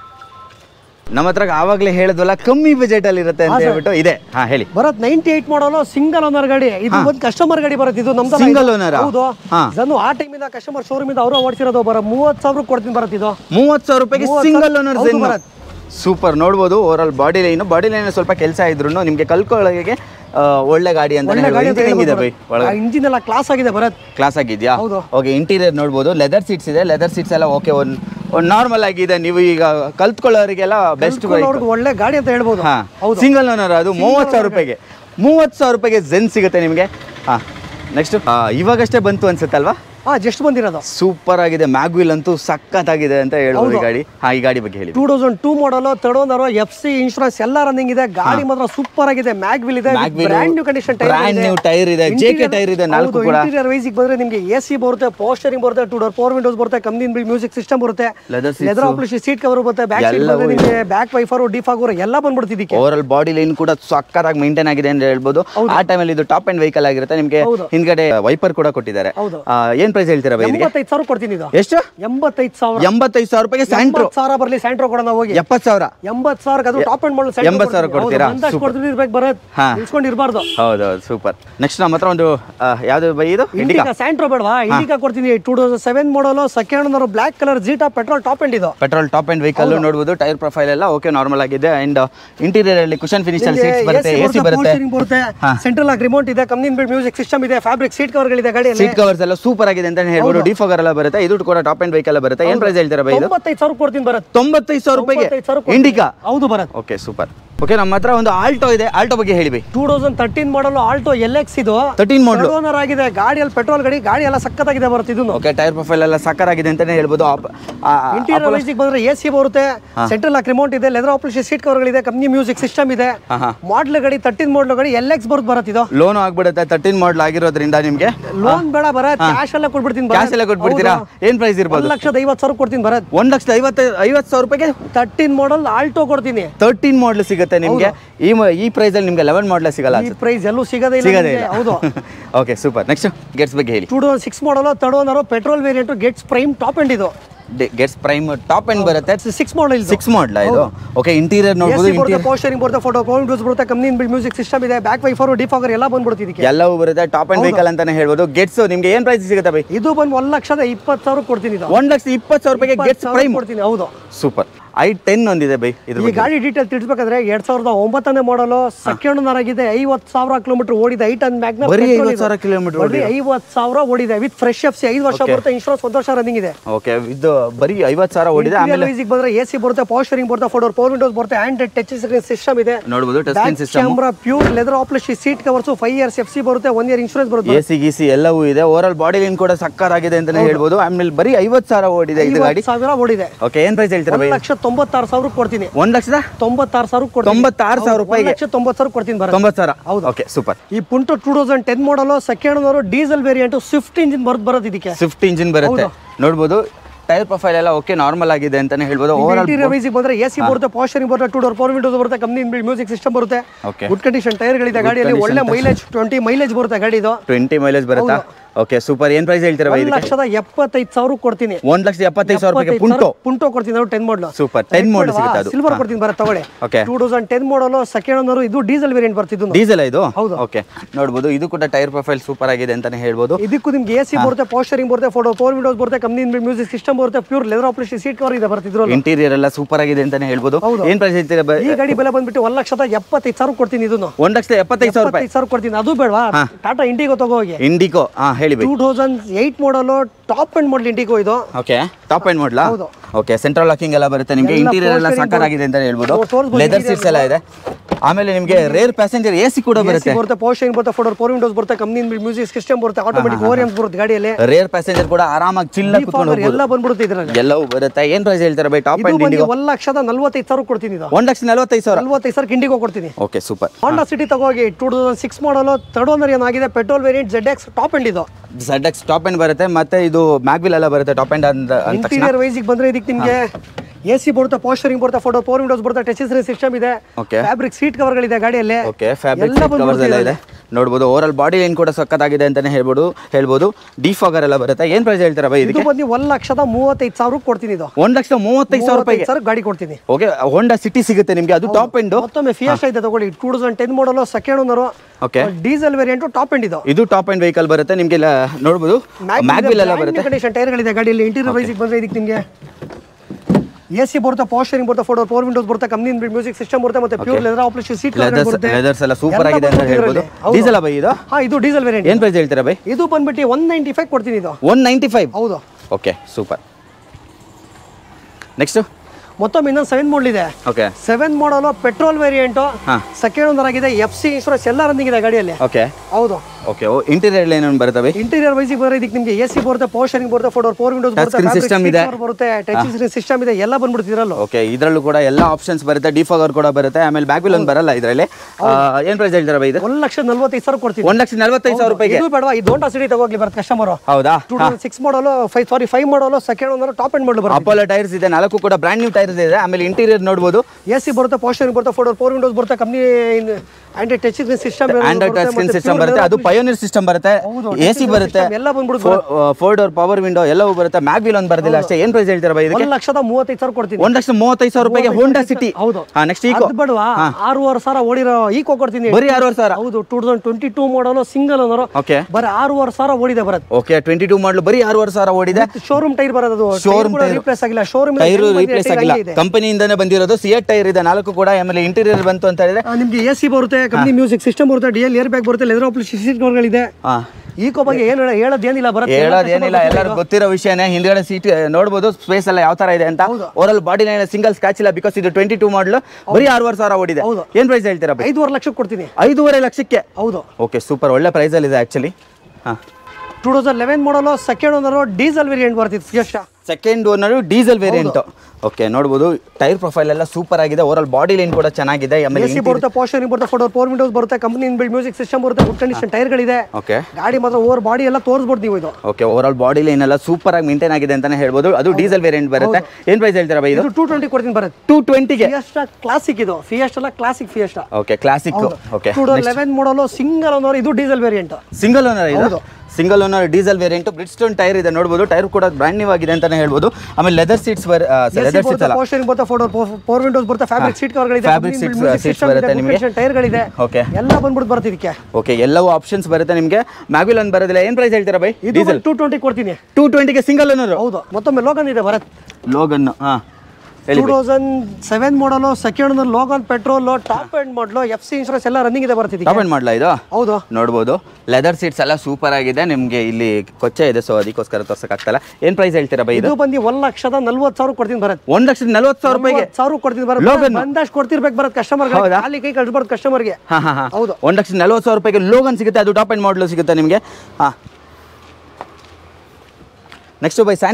Speaker 1: ನಮ್ಮ ಹತ್ರ ಆವಾಗಲೇ ಹೇಳಿದ್ವಲ್ಲ ಕಮ್ಮಿ ಬಜೆಟ್ ಅಲ್ಲಿ ಇರುತ್ತೆ ಅಂತ ಹೇಳ್ಬಿಟ್ಟು ಇದೆ ಹಾ ಹೇಳಿ
Speaker 2: Bharat ninety eight model single owner ಗಾಡಿ ಇದು ಒಂದು ಕಸ್ಟಮರ್ ಗಾಡಿ ಬರುತ್ತೆ ಇದು ನಮ್ದು
Speaker 1: ಸಿಂಗಲ್ ಓನರ್
Speaker 2: ಹೌದು ಇದನ್ನು ಆ ಟೈಮ್ ಇಂದ ಕಸ್ಟಮರ್ ಶೋರೂಮ್ ಇಂದ ಅವರು ಓಡಿಸಿರೋದು ಬರ ಮೂವತ್ತು ಸಾವಿರ ಕೊಡ್ತೀನಿ ಬರುತ್ತೆ ಇದು
Speaker 1: ಮೂವತ್ತು ಸಾವಿರ ರೂಪಾಯಿಗೆ ಸಿಂಗಲ್ ಓನರ್ ಸೂಪರ್ ನೋಡ್ಬೋದು over all body line body line ಸ್ವಲ್ಪ ಕೆಲಸ ಇದ್ರು ನಿಮಗೆ ಕಲ್ಕೊಳ್ಳೋಕೆ ಒಳ್ಳೆ ಗಾಡಿ ಅಂತ ಹೆಂಗಿದೆ ಬೈ
Speaker 2: ಇಂಜಿನ್ ಎಲ್ಲ ಕ್ಲಾಸ್ ಆಗಿದೆ ಬರತ್
Speaker 1: ಕ್ಲಾಸ್ ಆಗಿದ್ಯಾ ಓಕೆ ಇಂಟೀರಿಯರ್ ನೋಡ್ಬೋದು ಲೆದರ್ ಸೀಟ್ಸ್ ಇದೆ ಲೆದರ್ ಸೀಟ್ಸ್ ಎಲ್ಲ ಓಕೆ ಒಂದು ಒಂದು ನಾರ್ಮಲ್ ಆಗಿದೆ ನೀವು ಈಗ ಕಲ್ತ್ಕೊಳ್ಳೋರಿಗೆಲ್ಲ ಬೆಸ್ಟ್
Speaker 2: ಒಳ್ಳೆ ಗಾಡಿ ಅಂತ ಹೇಳ್ಬೋದು
Speaker 1: ಹಾ ಸಿಂಗಲ್ ಓನರ್ ಅದು ಮೂವತ್ತು ಸಾವಿರ ರೂಪಾಯಿಗೆ ಮೂವತ್ತು ಸಾವಿರ ರೂಪಾಯಿಗೆ ಜೆನ್ ಸಿಗುತ್ತೆ ನಿಮಗೆ ಹಾ ನೆಕ್ಸ್ಟ್ ಇವಾಗಷ್ಟೇ ಬಂತು ಅನ್ಸುತ್ತಲ್ವಾ
Speaker 2: ಹಾ ಜಸ್ಟ್ ಬಂದಿರೋದು
Speaker 1: ಸೂಪರ್ ಆಗಿದೆ ಮ್ಯಾಗ್ವಿಲ್ ಅಂತೂ ಸಖತ್ತಾಗಿದೆ ಅಂತ ಹೇಳ್ಬೋದು ಗಾಡಿ ಹಾ ಈ ಗಾಡಿ ಬಗ್ಗೆ ಹೇಳಿ
Speaker 2: two thousand two model third owner F C insurance ಎಲ್ಲ ರನ್ನಿಂಗ್ ಇದೆ ಗಾಡಿ ಮಾತ್ರ ಸೂಪರ್ ಆಗಿದೆ ಮ್ಯಾಗ್ವಿಲ್ ಇದೆ brand new condition tyre
Speaker 1: brand new tyre ಇದೆ ಜೆಕೆ ಟೈರ್ ಇದೆ ನಾಲ್ಕು ಕೂಡ
Speaker 2: ಇಂಟೀರಿಯರ್ ವೈಸಿಗೆ ಬಂದ್ರೆ ನಿಮಗೆ ಎಸಿ ಬರುತ್ತೆ ಪೋಸ್ಟರಿಂಗ್ ಬರುತ್ತೆ ಟೂ ಡೋರ್ ಫೋರ್ ವಿಂಡೋಸ್ ಬರುತ್ತೆ ಕಂಪನಿ ಬಿಲ್ಡ್ ಮ್ಯೂಸಿಕ್ ಸಿಸ್ಟಮ್ ಬರುತ್ತೆ ಲೆದರ್ ಆಪ್ಲಿಕೇಶನ್ ಸೀಟ್ ಕವರ್ ಬರುತ್ತೆ ಬ್ಯಾಕ್ ಸೀಟ್ ಬರುತ್ತೆ ನಿಮಗೆ ಬ್ಯಾಕ್ ವೈಫರ್ ಡಿಫಾಗರ್ ಎಲ್ಲ ಬಂದ್ಬಿಡುತ್ತೆ ಇದಕ್ಕೆ
Speaker 1: ಓವರ್ ಆಲ್ ಬಾಡಿ ಲೈನ್ ಕೂಡ ಸಕ್ಕತ್ತಾಗಿ ಮೇಂಟೈನ್ ಆಗಿದೆ ಅಂತ ಹೇಳ್ಬೋದು ಆ ಟೈಮಲ್ಲಿ ಇದು ಟಾಪ್ ಅಂಡ್ ವೆಹಿಕಲ್ ಆಗಿರುತ್ತೆ ನಿಮಗೆ ಹಿಂದ್ಗಡೆ ವೈಪರ್ ಕೂಡ ಕೊಟ್ಟಿದ್ದಾರೆ ಏನ್ ಪ್ರೈಸ್ ಹೇಳ್ತೀರಾ ಬೈ ಇದಕ್ಕೆ
Speaker 2: ಎಂಬತ್ತೈದು ಸಾವಿರ ಕೊಡ್ತೀನಿ ಇದು
Speaker 1: ಎಷ್ಟು
Speaker 2: ಎಂಬತ್ತೈದು ಸಾವಿರ
Speaker 1: ಎಂಬತ್ತೈದು ಸಾವಿರ ರೂಪಾಯಿಗೆ ಸ್ಯಾಂಟ್ರೋ
Speaker 2: ಸಾವಿರ ಬರಲಿ ಸ್ಯಾಂಟ್ರೋ ಕೊಡೋಣ ಹೋಗಿ
Speaker 1: ಎಪ್ಪತ್ತು ಸಾವಿರ
Speaker 2: ಎಂಬತ್ತು ಸಾವಿರ ಅದು ಟಾಪ್ ಅಂಡ್ ಮಾಡಲ್
Speaker 1: ಎಂಬತ್ತು ಸಾವಿರ ಕೊಡ್ತೀರಾ
Speaker 2: ಕೊಡ್ತೀನಿ ಇರ್ಬೇಕು ಬರತ್ ನಿಲ್ಸ್ಕೊಂಡು ಇರಬಾರ್ದು
Speaker 1: ಹೌದೌದು ಸೂಪರ್ ನೆಕ್ಸ್ಟ್ ನಮ್ಮ ಹತ್ರ ಒಂದು ಯಾವ್ದು ಬೈ ಇದು
Speaker 2: ಇಂಡಿಕಾ ಸ್ಯಾಂಟ್ರೋ ಬೇಡವಾ ಇಂಡಿಕಾ ಕೊಡ್ತೀನಿ two thousand seven model second owner black colour Zeta petrol top end ಇದು
Speaker 1: ಪೆಟ್ರೋಲ್ ಟಾಪ್ ಅಂಡ್ ವೆಹಿಕಲ್ ನೋಡಬಹುದು ಟೈರ್ ಪ್ರೊಫೈಲ್ ಎಲ್ಲ ಓಕೆ ನಾರ್ಮಲ್ ಆಗಿದೆ ಅಂಡ್ ಇಂಟೀರಿಯರ್ ಅಲ್ಲಿ ಕುಶನ್ ಫಿನಿಶ್ ಅಲ್ಲಿ ಸೀಟ್ಸ್ ಬರುತ್ತೆ ಎಸಿ ಬರುತ್ತೆ
Speaker 2: ಸೆಂಟ್ರಲ್ ಆಗಿ ರಿಮೋಟ್ ಇದೆ ಕಂಪನಿ ಬಿಲ್ಡ್ ಮ್ಯೂಸಿಕ್ ಸಿಸ್ಟಮ್ ಇದೆ ಫ್ಯಾಬ್ರಿಕ್ ಸೀಟ್ ಕವರ್ ಗಳಿದೆ ಗಾಡಿಯಲ್ಲಿ
Speaker 1: ಸೀಟ್ ಕವರ್ಸ್ ಎಲ್ಲ ಸೂಪರ್ ಆಗಿದೆ ಅಂತ ಹೇಳ್ಬೋದು ಡಿಫಾಗರ್ ಎಲ್ಲ ಬರುತ್ತೆ ಇದು ಕೂಡ ಟಾಪ್ ಅಂಡ್ ವೆಹಿಕಲ್ ಬರುತ್ತೆ ಏನ್ ಪ್ರೈಸ್ ಹೇಳ್ತೀರಾ ಬೈ ಇದು
Speaker 2: ತೊಂಬತ್ತೈದು ಸಾವಿರ ಕೊಡ್ತೀನಿ ಬರುತ್ತೆ
Speaker 1: ತೊಂಬತ್ತೈದು ಸಾವಿರ ರೂಪಾಯಿಗೆ ಇಂಡಿಕಾ
Speaker 2: ಹೌದು ಬರುತ್ತೆ
Speaker 1: ಓಕೆ ಸೂಪರ್ ಓಕೆ ನಮ್ಮ ಹತ್ರ ಒಂದು ಆಲ್ಟೋ ಇದೆ ಆಲ್ಟೋ ಬಗ್ಗೆ ಹೇಳಿ ಬೈ
Speaker 2: two thousand thirteen model Alto L X ಇದು
Speaker 1: ತರ್ಟೀನ್ ಮಾಡಲ್
Speaker 2: ಓನರ್ ಆಗಿದೆ ಗಾಡಿಯಲ್ಲಿ ಪೆಟ್ರೋಲ್ ಗಾಡಿ ಗಾಡಿ ಎಲ್ಲ ಸಕ್ಕತ್ತಾಗಿದೆ ಬರುತ್ತೆ ಇದು
Speaker 1: ಓಕೆ ಟೈರ್ ಪ್ರೊಫೈಲ್ ಎಲ್ಲ ಸಕ್ಕರ್ ಆಗಿದೆ ಅಂತಾನೆ ಹೇಳ್ಬೋದು
Speaker 2: ಇಂಟೀರಿಯರ್ ವೈಸಿಗೆ ಬಂದ್ರೆ ಎಸಿ ಬರುತ್ತೆ ಸೆಂಟ್ರಲ್ ಲಾಕ್ ರಿಮೋಟ್ ಇದೆ ಲೆದರ್ ಆಪ್ಲಿಕೇಶನ್ ಸೀಟ್ ಕವರ್ಗಳಿದೆ ಕಂಪನಿ ಮ್ಯೂಸಿಕ್ ಸಿಸ್ಟಮ್ ಇದೆ ಮಾಡಲ್ ಗಾಡಿ ತರ್ಟೀನ್ ಮಾಡಲ್ ಗಾಡಿ ಎಲ್ ಎಕ್ಸ್ ಬರುತ್ತೆ ಬರುತ್ತೆ ಇದು
Speaker 1: ಲೋನ್ ಆಗ್ಬಿಡುತ್ತೆ ತರ್ಟೀನ್ ಮಾಡಲ್ ಆಗಿರೋದ್ರಿಂದ ನಿಮಗೆ
Speaker 2: ಲೋನ್ ಬೇಡ ಬರುತ್ತೆ ಕ್ಯಾಶ್ ಎಲ್ಲ ಕೊಟ್ಬಿಡ್ತೀನಿ
Speaker 1: ಕ್ಯಾಶ್ ಎಲ್ಲ ಕೊಟ್ಬಿಡ್ತೀರಾ ಏನ್ ಪ್ರೈಸ್ ಇರ್ಬೋದು
Speaker 2: ಲಕ್ಷದ ಐವತ್ತು ಸಾವಿರ ಕೊಡ್ತೀನಿ ಬರುತ್ತೆ
Speaker 1: ಒಂದ್ ಲಕ್ಷದ ಐವತ್ತು ಐವತ್ತು ಸಾವಿರ ರೂಪಾಯಿಗೆ
Speaker 2: ತರ್ಟೀನ್ ಮಾಡಲ್ ಆಲ್ಟೋ ಕೊಡ್ತೀನಿ
Speaker 1: ತರ್ಟೀನ್ ಮಾಡಲ್ ಸಿಗುತ್ತೆ ನಿಮಗೆ ಈ ಈ ಪ್ರೈಸ್ ಅಲ್ಲಿ ನಿಮಗೆ ಲೆವೆನ್ ಮಾಡಲ್ ಸಿಗಲ್ಲ
Speaker 2: ಈ ಪ್ರೈಸ್ ಎಲ್ಲೂ ಸಿಗದೇ
Speaker 1: ಸಿಗದೇ ಇಲ್ಲ
Speaker 2: ಹೌದು
Speaker 1: ಓಕೆ ಸೂಪರ್ ನೆಕ್ಸ್ಟ್ ಗೆಟ್ಸ್ ಬಗ್ಗೆ ಹೇಳಿ
Speaker 2: two thousand six model third owner petrol variant Getz prime top end ಇದು
Speaker 1: ಗೆಟ್ಸ್ ಪ್ರೈಮ್ ಟಾಪ್ ಎಂಡ್ ಬರುತ್ತೆ
Speaker 2: ಸಿಕ್ಸ್ ಮಾಡಲ್
Speaker 1: ಸಿಕ್ಸ್ ಮಾಡಲ್ ಇದು ಓಕೆ ಇಂಟೀರಿಯರ್ ನೋಡಬಹುದು ಇಂಟೀರಿಯರ್
Speaker 2: ಪೋಸ್ಟರಿಂಗ್ ಬರುತ್ತೆ ಫೋಟೋ ಕಾಲ್ ಯೂಸ್ ಬರುತ್ತೆ ಕಂಪನಿ ಬಿಲ್ಡ್ ಮ್ಯೂಸಿಕ್ ಸಿಸ್ಟಮ್ ಇದೆ ಬ್ಯಾಕ್ ವೈಫರ್ ಡಿಫಾಗರ್ ಎಲ್ಲ ಬಂದ್ಬಿಡುತ್ತೆ ಇದಕ್ಕೆ
Speaker 1: ಎಲ್ಲವೂ ಬರುತ್ತೆ ಟಾಪ್ ಅಂಡ್ ವೆಹಿಕಲ್ ಅಂತಾನೆ ಹೇಳ್ಬೋದು ಗೆಟ್ಸ್ ನಿಮಗೆ ಏನ್ ಪ್ರೈಸ್ ಸಿಗುತ್ತೆ ಬೈ
Speaker 2: ಇದು ಬಂದು ಒಂದ್ ಲಕ್ಷದ ಇಪ್ಪತ್ತು ಸಾವಿರ ಕೊಡ್ತೀನಿ ಇದು
Speaker 1: ಒಂದ್ ಲಕ್ಷದ ಇಪ್ಪತ್ತು ಸಾವಿರ ರೂಪಾಯಿಗೆ ಗೆಟ್ಸ್ ಪ್ರೈಮ್
Speaker 2: ಕೊಡ್ತೀನಿ ಹೌದು
Speaker 1: ಸೂಪರ್ ಐ ಟೆನ್ ಒಂದಿದೆ ಬೈ
Speaker 2: ಈ ಗಾಡಿ ಡೀಟೇಲ್ ತಿಳಿಸಬೇಕಾದ್ರೆ ಎರಡ್ ಸಾವಿರದ ಒಂಬತ್ತನೇ ಮಾಡಲು ಸೆಕೆಂಡ್ ಓನರ್ ಆಗಿದೆ ಐವತ್ತು ಸಾವಿರ ಕಿಲೋಮೀಟರ್ ಓಡಿದೆ ಐ ಟನ್ ಮ್ಯಾಗ್ನ
Speaker 1: ಬರೀ ಐವತ್ತು ಸಾವಿರ ಕಿಲೋಮೀಟರ್
Speaker 2: ಬರೀ ಐವತ್ತು ಸಾವಿರ ಓಡಿದೆ ವಿತ್ ಫ್ರೆಶ್ ಎಫ್ ಸಿ ಐದು ವರ್ಷ ಬರುತ್ತೆ ಇನ್ಶೂರೆನ್ಸ್ ಒಂದು ವರ್ಷ ರನ್ನಿಂಗ್ ಇದೆ
Speaker 1: ಓಕೆ ಇದು ಬರೀ ಐವತ್ತು ಸಾವಿರ ಓಡಿದೆ
Speaker 2: ಆಮೇಲೆ ವೈಸಿಗೆ ಬಂದ್ರೆ ಎಸಿ ಬರುತ್ತೆ ಪೋಸ್ಟರಿಂಗ್ ಬರುತ್ತೆ ಫೋರ್ ಡೋರ್ ಫೋರ್ ವಿಂಡೋಸ್ ಬರುತ್ತೆ ಆಂಡ್ರಾಯ್ಡ್ ಟಚ್ ಸ್ಕ್ರೀನ್ ಸಿಸ್ಟಮ್ ಇದೆ
Speaker 1: ನೋಡಬಹುದು touch screen system
Speaker 2: camera pure leather application seat covers five years F C ಬರುತ್ತೆ ಒನ್ ಇಯರ್ ಇನ್ಶೂರೆನ್ಸ್ ಬರುತ್ತೆ
Speaker 1: ಎಸಿ ಗಿಸಿ ಎಲ್ಲವೂ ಇದೆ ಓವರ್ ಆಲ್ ಬಾಡಿ ಲೈನ್ ಕೂಡ ಸಕ್ಕರ್ ಆಗಿದೆ ಅಂತಾನೆ ಹೇಳ್ಬೋದು ಆಮೇಲೆ ಬರೀ ಐವತ್ತು ಸಾವಿರ ಓಡಿದೆ ಇದು ಗಾಡಿ
Speaker 2: ಸಾವಿರ ಓಡಿದೆ
Speaker 1: ಓಕೆ ಏನ್ ಪ್ರೈಸ್ ಹೇಳ್ತೀರಾ ಬೈ
Speaker 2: ಒಂದು ಲಕ್ಷ ತೊಂಬತ್ತಾರು ಸಾವಿರ ಕೊಡ್ತೀನಿ
Speaker 1: ಒಂದ್ ಲಕ್ಷದ
Speaker 2: ತೊಂಬತ್ತಾರು ಸಾವಿರ ಕೊಡ್ತೀನಿ
Speaker 1: ತೊಂಬತ್ತಾರು ಸಾವಿರ ರೂಪಾಯಿಗೆ
Speaker 2: ಲಕ್ಷ ತೊಂಬತ್ತು ಸಾವಿರ ಕೊಡ್ತೀನಿ ಬರುತ್ತೆ
Speaker 1: ತೊಂಬತ್ತು ಸಾವಿರ
Speaker 2: ಹೌದು
Speaker 1: ಓಕೆ ಸೂಪರ್
Speaker 2: ಈ Punto two thousand ten model second owner diesel variant Swift engine ಬರ್ದು ಬರೋದು ಇದಕ್ಕೆ
Speaker 1: ಸ್ವಿಫ್ಟ್ ಇಂಜಿನ್ ಬರುತ್ತೆ ನೋಡಬಹುದು ಟೈರ್ ಪ್ರೊಫೈಲ್ ಎಲ್ಲ ಓಕೆ ನಾರ್ಮಲ್ ಆಗಿದೆ ಅಂತಾನೆ ಹೇಳ್ಬೋದು ಓವರ್ ಆಲ್
Speaker 2: ಇಂಟೀರಿಯರ್ ವೈಸಿಗೆ ಬಂದ್ರೆ ಎಸಿ ಬರುತ್ತೆ ಪೋಸ್ಟರಿಂಗ್ ಬರುತ್ತೆ ಟೂ ಡೋರ್ ಫೋರ್ ವಿಂಡೋಸ್ ಬರುತ್ತೆ ಕಂಪನಿ ಬಿಲ್ಡ್ ಮ್ಯೂಸಿಕ್ ಸಿಸ್ಟಮ್ ಬರುತ್ತೆ
Speaker 1: ಓಕೆ
Speaker 2: ಗುಡ್ ಕಂಡೀಷನ್ ಟೈರ್ ಗಳಿದೆ ಗಾಡಿಯಲ್ಲಿ ಒಳ್ಳೆ ಮೈಲೇಜ್ ಟ್ವೆಂಟಿ ಮೈಲೇಜ್ ಬರುತ್ತೆ ಗಾಡಿ ಇದು
Speaker 1: ಟ್ವೆಂಟಿ ಮೈಲೇಜ್ ಬರುತ್ತಾ ಓಕೆ ಸೂಪರ್. ಏನ್ ಪ್ರೈಸ್ ಹೇಳ್ತೀರಾ ಬೈ?
Speaker 2: ಒಂದು ಲಕ್ಷದ ಎಪ್ಪತ್ತೈದು ಸಾವಿರ ಕೊಡ್ತೀನಿ.
Speaker 1: ಒಂದ್ ಲಕ್ಷದ ಎಪ್ಪತ್ತೈದು ಸಾವಿರ ರೂಪಾಯಿ ಪುಂಟೋ
Speaker 2: ಪುಂಟೋ ಕೊಡ್ತೀನಿ. ಅದು ten model.
Speaker 1: Super. Ten model ಸಿಗುತ್ತೆ ಅದು.
Speaker 2: ಸಿಲ್ವರ್ ಕೊಡ್ತೀನಿ ಬರ ತಗೊಳ್ಳಿ.
Speaker 1: Okay
Speaker 2: two thousand ten model second owner. ಇದು ಡೀಸೆಲ್ ವೇರಿಯಂಟ್ ಬರ್ತಿದ್ದು.
Speaker 1: ಡೀಸೆಲ್ ಇದು?
Speaker 2: ಹೌದು.
Speaker 1: ಓಕೆ ನೋಡಬಹುದು. ಇದು ಕೂಡ ಟೈರ್ ಪ್ರೊಫೈಲ್ ಸೂಪರ್ ಆಗಿದೆ ಅಂತಾನೆ ಹೇಳ್ಬೋದು.
Speaker 2: ಇದಕ್ಕೂ ನಿಮ್ಗೆ ಎಸಿ ಬರುತ್ತೆ, ಪೋಸ್ಟರಿಂಗ್ ಬರುತ್ತೆ, ಫೋಟೋ ಫೋರ್ ವಿಂಡೋಸ್ ಬರುತ್ತೆ, ಕಂಪನಿ ಮ್ಯೂಸಿಕ್ ಸಿಸ್ಟಮ್ ಬರುತ್ತೆ, pure leather application seat cover ಇದೆ ಬರ್ತಿದ್ರು.
Speaker 1: ಇಂಟೀರಿಯರ್ ಎಲ್ಲ ಸೂಪರ್ ಆಗಿದೆ ಅಂತಾನೆ ಹೇಳ್ಬೋದು. ಏನ್ ಪ್ರೈಸ್ ಹೇಳ್ತೀರಾ ಬೈ?
Speaker 2: ಈ ಗಾಡಿ ಬೆಲೆ ಬಂದ್ಬಿಟ್ಟು ಒಂದ್ ಲಕ್ಷದ ಎಪ್ಪತ್ತೈದು ಸಾವಿರ ಕೊಡ್ತೀನಿ. ಇದನ್ನು
Speaker 1: ಒಂದ್ ಲಕ್ಷದ ಎಪ್ಪತ್ತೈದು ಸಾವಿರ ರೂಪಾಯಿ
Speaker 2: ಸಾವಿರ ಕೊಡ್ತೀನಿ. ಅದು ಬೇಡವಾ? ಟಾಟಾ ಇಂಡಿಗೋ ತಗೋ ಹೋಗಿ.
Speaker 1: ಇಂಡಿಗೋ ಹಾ ಹೇಳಿ ಬೈ.
Speaker 2: Two thousand eight model top end model Indigo ಇದು.
Speaker 1: ಓಕೆ ಟಾಪ್ ಅಂಡ್ ಮಾಡಲಾ? ಓಕೆ ಸೆಂಟ್ರಲ್ ಲಾಕಿಂಗ್ ಎಲ್ಲ ಬರುತ್ತೆ ನಿಮಗೆ. ಇಂಟೀರಿಯರ್ ಎಲ್ಲ ಸಾಕಾಗಿದೆ ಅಂತ ಹೇಳ್ಬೋದು. ಲೆದರ್ ಸೀಟ್ಸ್ ಎಲ್ಲ ಇದೆ. ಆಮೇಲೆ ನಿಮಗೆ ರೇರ್ ಪ್ಯಾಸೆಂಜರ್ ಎಸಿ ಕೂಡ ಬರುತ್ತೆ.
Speaker 2: ಬರುತ್ತೆ ಪೋಸ್ಟರಿಂಗ್ ಬರುತ್ತೆ, ಫೋಟೋ ಫೋರ್ ವಿಂಡೋಸ್ ಬರುತ್ತೆ, ಕಂಪನಿ ಮ್ಯೂಸಿಕ್ ಸಿಸ್ಟಮ್ ಬರುತ್ತೆ, ಆಟೋಮೆಟಿಕ್ ಓರಿಯಮ್ಸ್ ಬರುತ್ತೆ ಗಾಡಿಯಲ್ಲಿ.
Speaker 1: ರೇರ್ ಪ್ಯಾಸೆಂಜರ್ ಕೂಡ ಆರಾಮಾಗಿ ಚಿಲ್ಲ ಕುತ್ಕೊಂಡು ಹೋಗ್ಬೋದು.
Speaker 2: ಎಲ್ಲ ಬಂದ್ಬಿಡುತ್ತೆ ಇದರಲ್ಲಿ.
Speaker 1: ಎಲ್ಲವೂ ಬರುತ್ತೆ. ಏನ್ ಪ್ರೈಸ್ ಹೇಳ್ತಾರೆ ಬೈ ಟಾಪ್ ಅಂಡ್ ಇಂಡಿಗೋ?
Speaker 2: ಒಂದ್ ಲಕ್ಷದ ನಲ್ವತ್ತೈದು ಸಾವಿರ ಕೊಡ್ತೀನಿ. ಇದು
Speaker 1: ಒಂದ್ ಲಕ್ಷ ನಲ್ವತ್ತೈದು ಸಾವಿರ
Speaker 2: ನಲ್ವತ್ತೈದು ಸಾವಿರ ಇಂಡಿಗೋ ಕೊಡ್ತೀನಿ.
Speaker 1: Okay super.
Speaker 2: ಹೋಂಡಾ ಸಿಟಿ ತಗೋಗಿ. Two thousand six model third owner ಏನಾಗಿದೆ, petrol variant Z X top end. ಇದು
Speaker 1: ಝೆಡ್ ಎಕ್ಸ್ ಟಾಪ್ ಅಂಡ್ ಬರುತ್ತೆ. ಮತ್ತೆ ಇದು ಮ್ಯಾಗ್ವಿಲ್ ಎಲ್ಲ ಬರುತ್ತೆ ಟಾಪ್ ಅಂಡ್ ಅಂತ.
Speaker 2: ಇಂಟೀರಿಯರ್ ವೈಸಿಗೆ ಬಂದ್ರೆ ಇದಕ್ಕೆ ನಿಮಗೆ ಎಸಿ ಬರುತ್ತೆ, ಪೋಸ್ಟರಿಂಗ್ ಬರುತ್ತೆ, ಫೋಟೋ ಫೋರ್ ವಿಂಡೋಸ್ ಬರುತ್ತೆ, ಟಚ್ ಸ್ಕ್ರೀನ್ ಸಿಸ್ಟಮ್ ಇದೆ, ಫ್ಯಾಬ್ರಿಕ್ ಸೀಟ್ ಕವರ್ಗಳಿದೆ ಗಾಡಿಯಲ್ಲಿ.
Speaker 1: ಓಕೆ ಫ್ಯಾಬ್ರಿಕ್ ಸೀಟ್ ಕವರ್ಸ್ ಎಲ್ಲ ಇದೆ ನೋಡಬಹುದು. ಓವರ್ ಬಾಡಿ ಲೈನ್ ಕೂಡ ಸಕ್ಕತ್ತಾಗಿದೆ ಅಂತಾನೆ ಹೇಳ್ಬೋದು ಹೇಳ್ಬೋದು ಡಿಫಾಗರ್ ಎಲ್ಲ ಬರುತ್ತೆ. ಏನ್ ಪ್ರೈಸ್ ಹೇಳ್ತೀರಾ ಬೈ ಇದಕ್ಕೆ?
Speaker 2: ಇದು ಬಂದು ಒಂದ್ ಲಕ್ಷದ ಮೂವತ್ತೈದು ಸಾವಿರ ಕೊಡ್ತೀನಿ. ಇದು
Speaker 1: ಒಂದ್ ಲಕ್ಷದ ಮೂವತ್ತೈದು ಸಾವಿರ ರೂಪಾಯಿಗೆ
Speaker 2: ಸರ್ ಗಾಡಿ ಕೊಡ್ತೀನಿ.
Speaker 1: ಓಕೆ ಹೋಂಡಾ ಸಿಟಿ ಸಿಗುತ್ತೆ ನಿಮಗೆ. ಅದು ಟಾಪ್ ಎಂಡ್.
Speaker 2: ಮತ್ತೊಮ್ಮೆ ಫಿಯೆಸ್ಟಾ ಇದೆ ತಗೊಳ್ಳಿ. Two thousand ten model second owner.
Speaker 1: Okay
Speaker 2: diesel variant top end. ಇದು
Speaker 1: ಇದು ಟಾಪ್ ಎಂಡ್ ವೆಹಿಕಲ್ ಬರುತ್ತೆ ನಿಮಗೆ. ನೋಡಬಹುದು ಮ್ಯಾಗ್ವಿಲ್ ಎಲ್ಲ ಬರುತ್ತೆ.
Speaker 2: ಕಂಡೀಷನ್ ಟೈರ್ಗಳಿದೆ ಗಾಡಿಯಲ್ಲಿ. ಇಂಟೀರಿಯರ್ ವೈಸಿಗೆ ಬಂದ್ರೆ ಇದಕ್ಕೆ ನಿಮಗೆ ಎಸಿ ಬರುತ್ತೆ, ಪೋಸ್ಟರಿಂಗ್ ಬರುತ್ತೆ, ಫೋಟೋ ಫೋರ್ ವಿಂಡೋಸ್ ಬರುತ್ತೆ, ಕಂಪನಿ ಮ್ಯೂಸಿಕ್ ಸಿಸ್ಟಮ್ ಬರುತ್ತೆ, ಮತ್ತೆ pure leather application seat cover ಬರುತ್ತೆ.
Speaker 1: ಲೆದರ್ಸ್ ಎಲ್ಲ ಸೂಪರ್ ಆಗಿದೆ ಅಂತ ಹೇಳ್ಬೋದು. ಡೀಸೆಲ್ ಬೈ ಇದು?
Speaker 2: ಹಾ ಇದು ಡೀಸೆಲ್ ವೇರಿಯಂಟ್.
Speaker 1: ಏನ್ ಪ್ರೈಸ್ ಹೇಳ್ತೀರಾ ಬೈ?
Speaker 2: ಇದು ಬಂದ್ಬಿಟ್ಟು ಒನ್ ನೈಂಟಿ ಫೈವ್ ಕೊಡ್ತೀನಿ. ಇದು
Speaker 1: ಒನ್ ನೈಂಟಿ ಫೈವ್?
Speaker 2: ಹೌದು.
Speaker 1: Okay super. ನೆಕ್ಸ್ಟ್
Speaker 2: ಮೊತ್ತಮ್ ಇನ್ನೊಂದು ಸೆವೆನ್ ಮಾಡಲ್ ಇದೆ.
Speaker 1: Okay
Speaker 2: seven model petrol variant second owner ಆಗಿದೆ. ಎಫ್ ಸಿ ಇನ್ಶೂರೆನ್ಸ್ ಎಲ್ಲ ರನ್ನಿಂಗ್ ಇದೆ ಗಾಡಿಯಲ್ಲಿ.
Speaker 1: ಓಕೆ
Speaker 2: ಹೌದು.
Speaker 1: ಓಕೆ ಇಂಟೀರಿಯರ್ ಏನೇನು ಬರ್ತವೆ?
Speaker 2: ಇಂಟೀರಿಯರ್ ವೈಸಿಗೆ ಬರೋ ಇದಕ್ಕೆ ನಿಮಗೆ ಎಸಿ ಬರುತ್ತೆ, ಪೋಸ್ಟರಿಂಗ್ ಬರುತ್ತೆ, ಫೋಟೋ ಫೋರ್ ವಿಂಡೋಸ್ ಬರುತ್ತೆ,
Speaker 1: ಸಿಸ್ಟಮ್ ಇದೆ
Speaker 2: ಬರುತ್ತೆ, ಟಚ್ ಸ್ಕ್ರೀನ್ ಸಿಸ್ಟಮ್ ಇದೆ, ಎಲ್ಲ ಬಂದ್ಬಿಡ್ತಿರಲ್ಲ.
Speaker 1: ಓಕೆ ಇದರಲ್ಲೂ ಕೂಡ ಎಲ್ಲ ಆಪ್ಷನ್ಸ್ ಬರುತ್ತೆ. ಡಿಫಾಗರ್ ಕೂಡ ಬರುತ್ತೆ. ಆಮೇಲೆ ಬ್ಯಾಗ್ವಿಲ್ ಒಂದು ಬರಲ್ಲ ಇದರಲ್ಲಿ. ಏನ್ ಪ್ರೈಸ್ ಹೇಳ್ತಾರೆ ಬೈ ಇದು?
Speaker 2: ಒಂದ್ ಲಕ್ಷ ನಲ್ವತ್ತೈದು ಸಾವಿರ ಕೊಡ್ತೀವಿ.
Speaker 1: ಒಂದ್ ಲಕ್ಷ ನಲ್ವತ್ತೈದು ಸಾವಿರ ರೂಪಾಯಿಗೆ.
Speaker 2: ಇದು ಬೇಡವಾ? ಇದು ಹೋಂಡಾ ಸಿಟಿ ತಗೋಗ್ಲಿ ಬರುತ್ತೆ ಕಸ್ಟಮರ್.
Speaker 1: ಹೌದಾ?
Speaker 2: Two thousand six model five sorry five model second owner top end model ಬರುತ್ತೆ.
Speaker 1: ಅಪೋಲೋ ಟೈರ್ಸ್ ಇದೆ. ನಾಲ್ಕು ಕೂಡ ಬ್ರಾಂಡ್ ನ್ಯೂ ಟೈರ್ಸ್ ಇದೆ. ಆಮೇಲೆ ಇಂಟೀರಿಯರ್ ನೋಡಬಹುದು.
Speaker 2: ಎಸಿ ಬರುತ್ತೆ, ಪೋಸ್ಟರಿಂಗ್ ಬರುತ್ತೆ, ಫೋಟೋ ಫೋರ್ ವಿಂಡೋಸ್ ಬರುತ್ತೆ, company Android touch screen system
Speaker 1: Android touch screen system ಬರುತ್ತೆ. ಅದು ಪಯೋನಿಯರ್ ಸಿಸ್ಟಮ್ ಬರುತ್ತೆ. ಎಸಿ ಬರುತ್ತೆ,
Speaker 2: ಎಲ್ಲ ಬಂದ್ಬಿಡುತ್ತೆ.
Speaker 1: ಫೋರ್ ಡೋರ್ ಪವರ್ ವಿಂಡೋ ಎಲ್ಲವೂ ಬರುತ್ತೆ. ಮ್ಯಾಗ್ವಿಲ್ ಒಂದು ಬರ್ದಿಲ್ಲ ಅಷ್ಟೇ. ಏನ್ ಪ್ರೈಸ್ ಹೇಳ್ತೀರಾ ಬೈ ಇದಕ್ಕೆ?
Speaker 2: ಒಂದ್ ಲಕ್ಷದ ಮೂವತ್ತೈದು ಸಾವಿರ ಕೊಡ್ತೀನಿ.
Speaker 1: ಒಂದ್ ಲಕ್ಷ ಮೂವತ್ತೈದು ಸಾವಿರ ರೂಪಾಯಿಗೆ ಹೋಂಡಾ ಸಿಟಿ.
Speaker 2: ಹೌದು.
Speaker 1: ಹಾ ನೆಕ್ಸ್ಟ್ ಈಕೋ
Speaker 2: ಬೇಡವಾ? ಆರೂವರೆ ಸಾವಿರ ಓಡಿರೋ ಈಕೋ ಕೊಡ್ತೀನಿ.
Speaker 1: ಬರೀ ಆರೂವರೆ ಸಾವಿರ?
Speaker 2: ಹೌದು. Two thousand twenty two model single owner.
Speaker 1: Okay
Speaker 2: ಬರೀ ಆರೂವರೆ ಸಾವಿರ ಓಡಿದೆ ಬರುತ್ತೆ.
Speaker 1: ಓಕೆ ಟ್ವೆಂಟಿ ಟೂ ಮಾಡಲು ಬರೀ ಆರೂವರೆ ಸಾವಿರ ಓಡಿದೆ.
Speaker 2: ಶೋರೂಮ್ ಟೈರ್ ಬರೋದು.
Speaker 1: ಶೋರೂಮ್ ಟೈರ್
Speaker 2: ರಿಪ್ಲೇಸ್ ಆಗಿಲ್ಲ. ಶೋರೂಮ್
Speaker 1: ಟೈರ್ ರಿಪ್ಲೇಸ್ ಆಗಿಲ್ಲ. ಕಂಪನಿಯಿಂದನೇ ಬಂದಿರೋದು. ಸಿಯಟ್ ಟೈರ್ ಇದೆ ನಾಲ್ಕು ಕೂಡ. ಆಮೇಲೆ ಇಂಟೀರಿಯರ್ ಬಂತು ಅಂತ ಹೇಳಿದ್ರೆ
Speaker 2: ನಿಮಗೆ ಎಸಿ ಬರುತ್ತೆ, ಕಂಪನಿ ಮ್ಯೂಸಿಕ್ ಸಿಸ್ಟಮ್ ಬರುತ್ತೆ, ಡಿಎಲ್ ಏರ್ ಬ್ಯಾಗ್ ಬರುತ್ತೆ, ಲೆದರ್ ಆಪರೇಷನ್ ಸೀಟ್ ಕವರ್ಗಳಿದೆ. ಈಕೋ ಬಗ್ಗೆ ಏನು ಹೇಳೋದೇನಿಲ್ಲ ಬರುತ್ತೆ.
Speaker 1: ಹೇಳೋದೇನಿಲ್ಲ ಎಲ್ಲರಿಗೂ ಗೊತ್ತಿರೋ ವಿಷಯನೇ. ಹಿಂದ್ಗಡೆ ಸೀಟ್ ನೋಡಬಹುದು ಸ್ಪೇಸ್ ಎಲ್ಲ ಯಾವ ತರ ಇದೆ ಅಂತ. Over body line single scratch ಇಲ್ಲ. ಬಿಕಾಸ್ ಇದು ಟ್ವೆಂಟಿ ಟೂ ಮಾಡಲ್ ಬರೀ ಆರೂವರೆ ಸಾವಿರ ಓಡಿದೆ. ಏನ್ ಪ್ರೈಸ್ ಹೇಳ್ತೀರಾ?
Speaker 2: ಐದೂವರೆ ಲಕ್ಷಕ್ಕೆ ಕೊಡ್ತೀನಿ.
Speaker 1: ಐದೂವರೆ ಲಕ್ಷಕ್ಕೆ?
Speaker 2: ಹೌದು.
Speaker 1: Okay super. ಒಳ್ಳೆ ಪ್ರೈಸ್ ಅಲ್ಲಿ ಇದೆ ಆಕ್ಚುಲಿ. ಹಾ
Speaker 2: two thousand eleven model second owner diesel variant ಬರ್ತಿತ್ತು. Fiesta
Speaker 1: second owner diesel variant. Okay ನೋಡಬಹುದು ಟೈರ್ ಪ್ರೊಫೈಲ್ ಎಲ್ಲ ಸೂಪರ್ ಆಗಿದೆ. ಓವರ್ ಬಾಡಿ ಲೈನ್ ಕೂಡ ಚೆನ್ನಾಗಿದೆ.
Speaker 2: ಎಸಿ ಬರುತ್ತೆ, ಪೋಸ್ಟರಿಂಗ್ ಬರುತ್ತೆ, ಫೋಟೋ ಫೋರ್ ವಿಂಡೋಸ್ ಬರುತ್ತೆ, ಕಂಪನಿ ಇನ್ಬಿಲ್ಟ್ ಮ್ಯೂಸಿಕ್ ಸಿಸ್ಟಮ್ ಬರುತ್ತೆ, ಗುಡ್ ಕಂಡೀಷನ್ ಟೈರ್ಗಳಿದೆ.
Speaker 1: ಓಕೆ
Speaker 2: ಗಾಡಿ ಮಾತ್ರ ಓವರ್ ಬಾಡಿ ಎಲ್ಲ ತೋರಿಸ್ಬೋದು ನೀವು. ಇದು
Speaker 1: ಓಕೆ ಓವರ್ ಬಾಡಿ ಲೈನ್ ಎಲ್ಲ ಸೂಪರ್ ಆಗಿ ಮೇಂಟೈನ್ ಆಗಿದೆ ಅಂತಾನೆ ಹೇಳ್ಬೋದು. ಅದು ಡೀಸೆಲ್ ವೇರಿಯಂಟ್ ಬರುತ್ತೆ. ಏನ್ ಪ್ರೈಸ್ ಹೇಳ್ತೀರಾ ಬೈ ಇದು?
Speaker 2: ಟೂ ಟ್ವೆಂಟಿ ಕೊಡ್ತೀನಿ ಬರುತ್ತೆ.
Speaker 1: ಟೂ ಟ್ವೆಂಟಿಗೆ?
Speaker 2: Fiesta classic. ಇದು Fiesta classic Fiesta.
Speaker 1: Okay classic. Okay
Speaker 2: two thousand eleven model single owner. ಇದು ಡೀಸೆಲ್ ವೇರಿಯಂಟ್.
Speaker 1: ಸಿಂಗಲ್ ಓನರ್ ಇದು? Single owner diesel variant. Bridgestone tyre ಇದೆ ನೋಡಬಹುದು. ಟೈರ್ ಕೂಡ ಬ್ರಾಂಡ್ ನ್ಯೂ ಆಗಿದೆ ಅಂತಾನೆ ಹೇಳ್ಬೋದು. ಆಮೇಲೆ ಲೆದರ್ ಸೀಟ್ಸ್ ಲೆದರ್ ಸೀಟ್ಸ್ ಅಲ್ಲ,
Speaker 2: ಪೋಸ್ಟರಿಂಗ್ ಬರುತ್ತೆ, ಫೋಟೋ ಫೋರ್ ವಿಂಡೋಸ್ ಬರುತ್ತೆ, ಫ್ಯಾಬ್ರಿಕ್ ಸೀಟ್ ಕವರ್ಗಳಿದೆ,
Speaker 1: ಫ್ಯಾಬ್ರಿಕ್ ಸೀಟ್ಸ್ ಬರುತ್ತೆ ನಿಮಗೆ,
Speaker 2: ಟೈರ್ಗಳಿದೆ.
Speaker 1: ಓಕೆ
Speaker 2: ಎಲ್ಲ ಬಂದ್ಬಿಟ್ಟು ಬರುತ್ತೆ ಇದಕ್ಕೆ.
Speaker 1: ಓಕೆ ಎಲ್ಲವೂ ಆಪ್ಷನ್ಸ್ ಬರುತ್ತೆ ನಿಮಗೆ. ಮ್ಯಾಗ್ವಿಲ್ ಒಂದು ಬರೋದಿಲ್ಲ. ಏನ್ ಪ್ರೈಸ್ ಹೇಳ್ತೀರಾ ಬೈ?
Speaker 2: ಡೀಸೆಲ್ ಟೂ ಟ್ವೆಂಟಿ ಕೊಡ್ತೀನಿ.
Speaker 1: ಟೂ ಟ್ವೆಂಟಿಗೆ ಸಿಂಗಲ್ ಓನರ್?
Speaker 2: ಹೌದು. ಮತ್ತೊಮ್ಮೆ ಲೋಗನ್ ಇದೆ ಬರುತ್ತೆ.
Speaker 1: ಲೋಗನ್ ಹಾ
Speaker 2: two thousand seven model second owner Logan petrol top end model F C insurance ಎಲ್ಲ ರನ್ನಿಂಗ್ ಇದೆ ಬರ್ತಿದೆ.
Speaker 1: ಟಾಪ್ ಎಂಡ್ ಮಾಡಲ ಇದು?
Speaker 2: ಹೌದು.
Speaker 1: ನೋಡಬಹುದು ಲೆದರ್ ಸೀಟ್ಸ್ ಎಲ್ಲ ಸೂಪರ್ ಆಗಿದೆ. ನಿಮಗೆ ಇಲ್ಲಿ ಕೊಚ್ಚೆ ಇದೆ, ಸೊ ಅದಕ್ಕೋಸ್ಕರ ತೋರ್ಸಕ್ಕಾಗ್ತಲ್ಲ. ಏನ್ ಪ್ರೈಸ್ ಹೇಳ್ತೀರಾ ಬೈ? ಇದು
Speaker 2: ಬಂದು ಒಂದ್ ಲಕ್ಷದ ನಲ್ವತ್ತು ಸಾವಿರ ಕೊಡ್ತೀನಿ ಬರುತ್ತೆ.
Speaker 1: ಒಂದ್ ಲಕ್ಷದ ನಲ್ವತ್ತು ಸಾವಿರ ರೂಪಾಯಿಗೆ
Speaker 2: ಸಾವಿರ ಕೊಡ್ತೀನಿ ಬರುತ್ತೆ. ಬಂದಷ್ಟು ಕೊಡ್ತಿರ್ಬೇಕು ಬರುತ್ತೆ ಕಸ್ಟಮರ್. ಖಾಲಿ ಕೈ ಕಳ್ಸಬಾರ್ದು ಕಸ್ಟಮರ್ಗೆ.
Speaker 1: ಹಾ ಹಾ ಹಾ
Speaker 2: ಹೌದು.
Speaker 1: ಒಂದ್ ಲಕ್ಷದ ನಲ್ವತ್ತು ಸಾವಿರ ರೂಪಾಯಿಗೆ ಲೋಗನ್ ಸಿಗುತ್ತೆ. ಅದು ಟಾಪ್ ಎಂಡ್ ಮಾಡಲು ಸಿಗುತ್ತೆ ನಿಮಗೆ. ಹಾ ನೆಕ್ಸ್ಟ್ ಬೈ Santro.